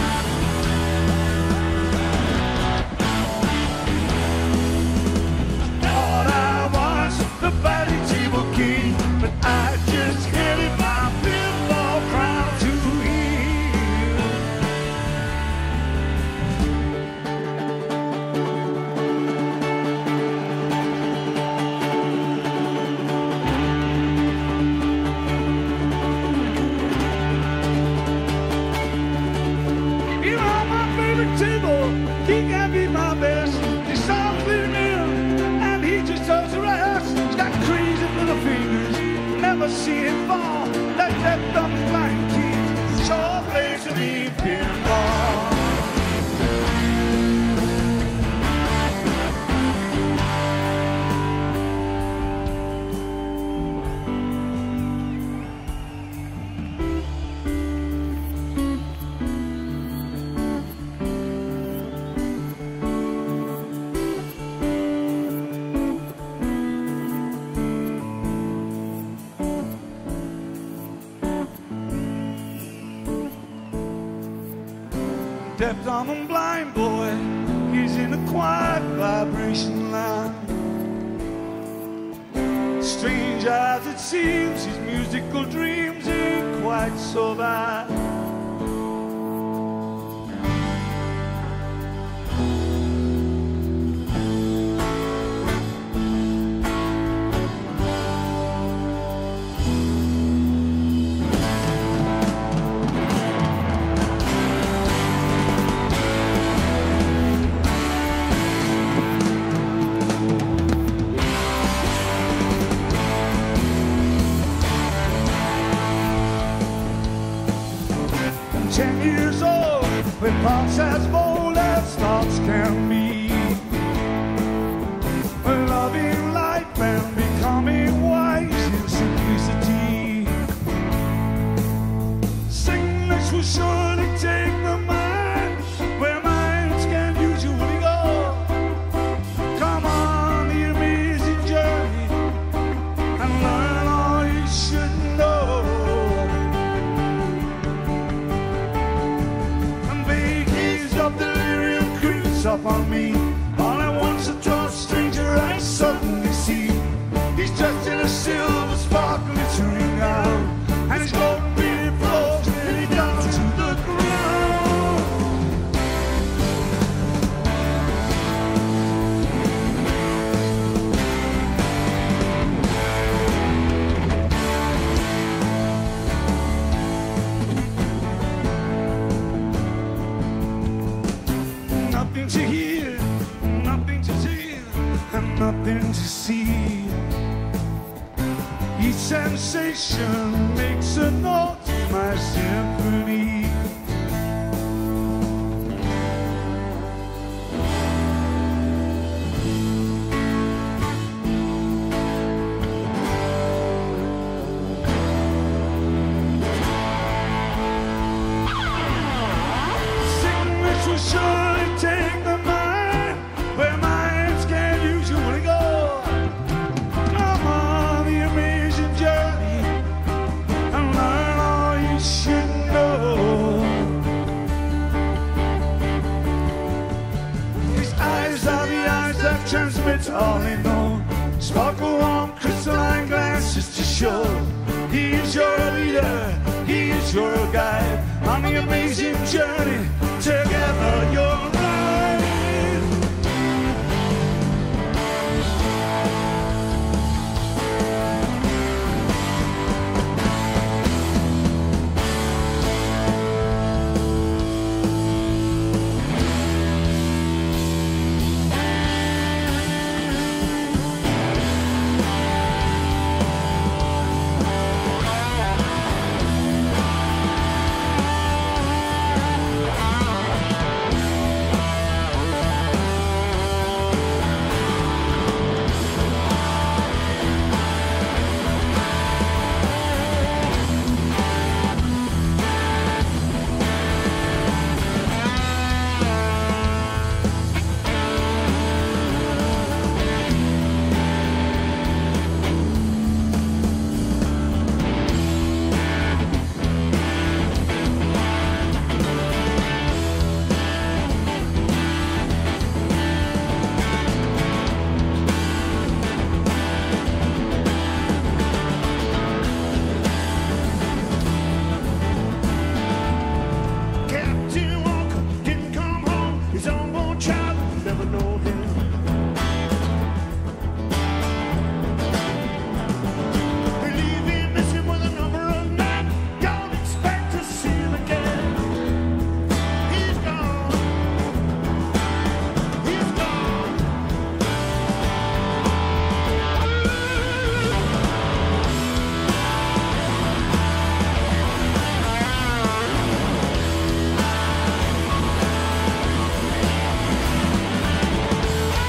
S3: Thought I was the batting table king, but I just handed my pinball crown to him. You know my favorite table, he can be my best. He starts leading in, and he just does the rest. He's got crazy little fingers, never see him fall. That deaf, dumb, and blind kid sure plays a mean pinball. Deaf, dumb, and blind boy, he's in a quiet vibration line. Strange as it seems, his musical dreams ain't quite so bad. Ten years old, with thoughts as bold as thoughts can be. Loving life and becoming wise in simplicity. Sickness will surely take the mind where minds can usually go. Come on the amazing journey and learn all you should know. Of delirium creeps up on me. All at once a tall stranger I suddenly see. He's dressed in a silver spark glittering gown, and his golden beard flows nearly down to the ground. Nothing to hear, nothing to see, and nothing to see. Each sensation makes a note in my symphony. Sickness will surely take the mind where minds can usually go. Come on the amazing journey and learn all you should know. His eyes are the eyes that transmit all they know. Sparkle on crystalline glances to show he is your leader, he is your guide on the amazing journey. Together you're right.
S2: He's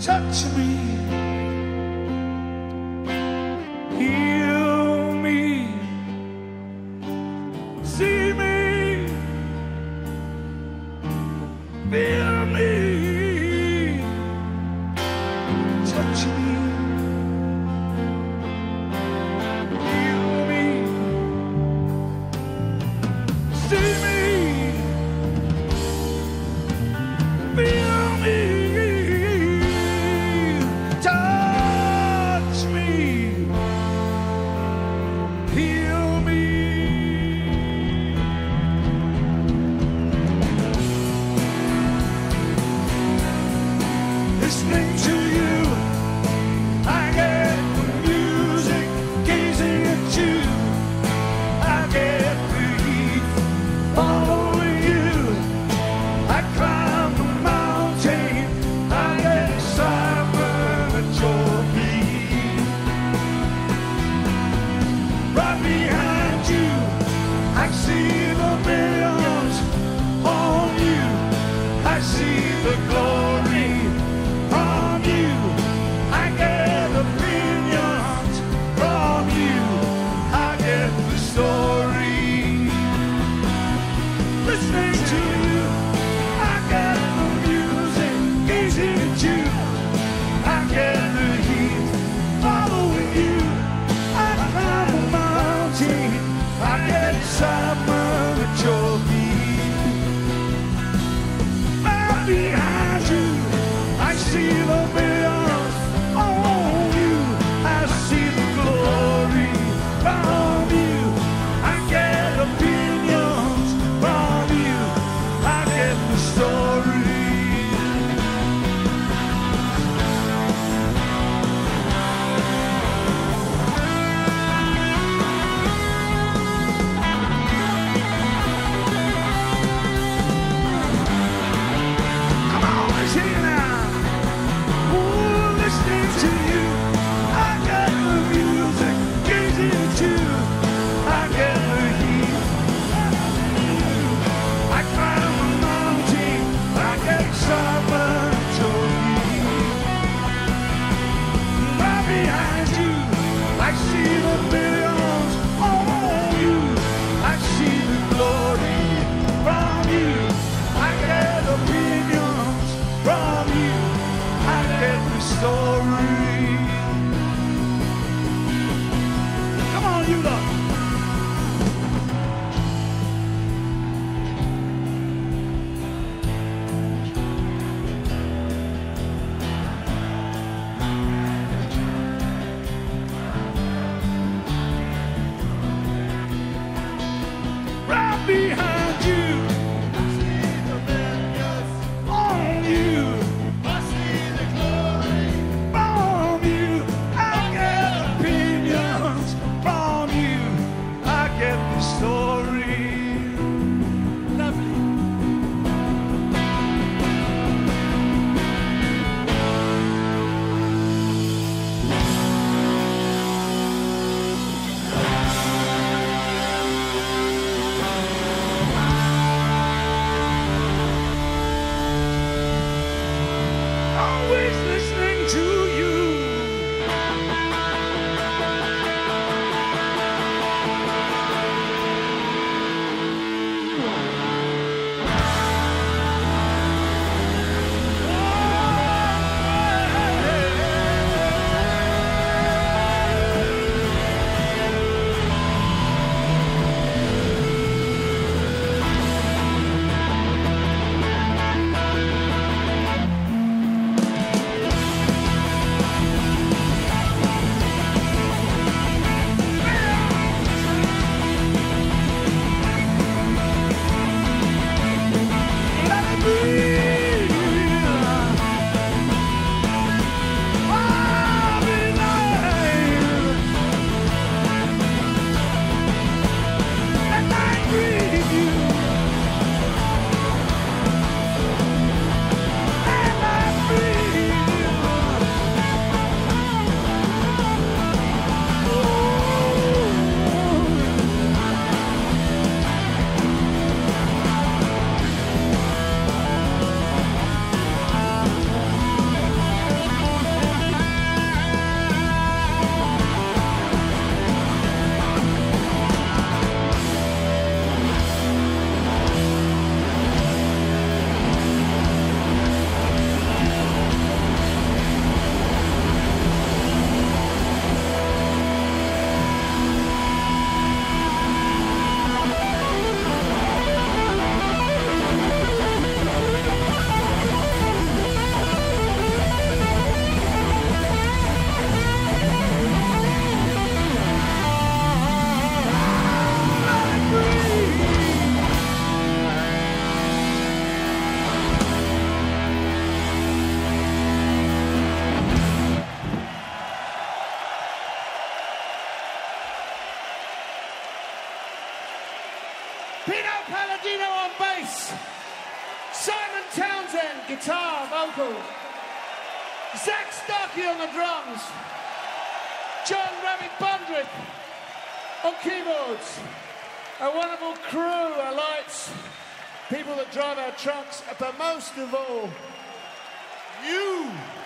S3: touch me, heal me, see me, feel me, touch me, heal me, see me, feel me. Listening to you, I get the music, gazing at you, I get the heat, following you, I climb the mountain, I get excitement at your feet. Right behind you, I see the millions on you, I see the glory. Listening to you, I get the music, gazing at you, I get the heat, following you, I climb the mountain, I get excitement at your feet. Right behind you, I see the millions on you, I see the glory from you, I get opinions from you, I get the story. Come on, let's hear it now. Ooh, listening to you, I get the music, gazing at you, I get the heat. I climb a mountain, I get excitement at your feet. Right behind you, I see the millions on you, I see the glory from you, I get opinions from you, I get the story. Come on, you lot. Right behind you, I see the millions on you, I see the glory
S4: guitar, vocals. Zach Starkey on the drums. John Rabbit Bundrick on keyboards. A wonderful crew, our lights, people that drive our trucks, but most of all, you.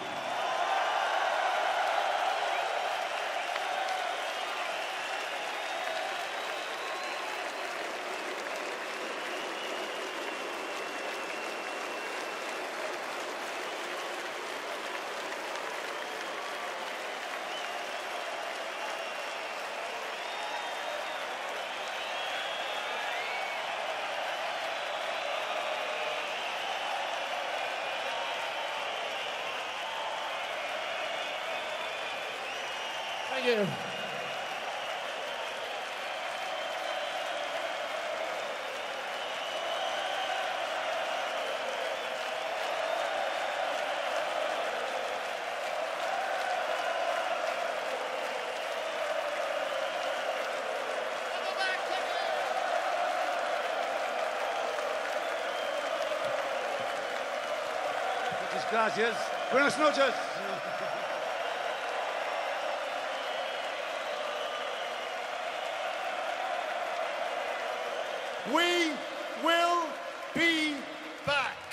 S4: Thank you.
S1: Muchas gracias. Buenas noches.
S2: We will be back.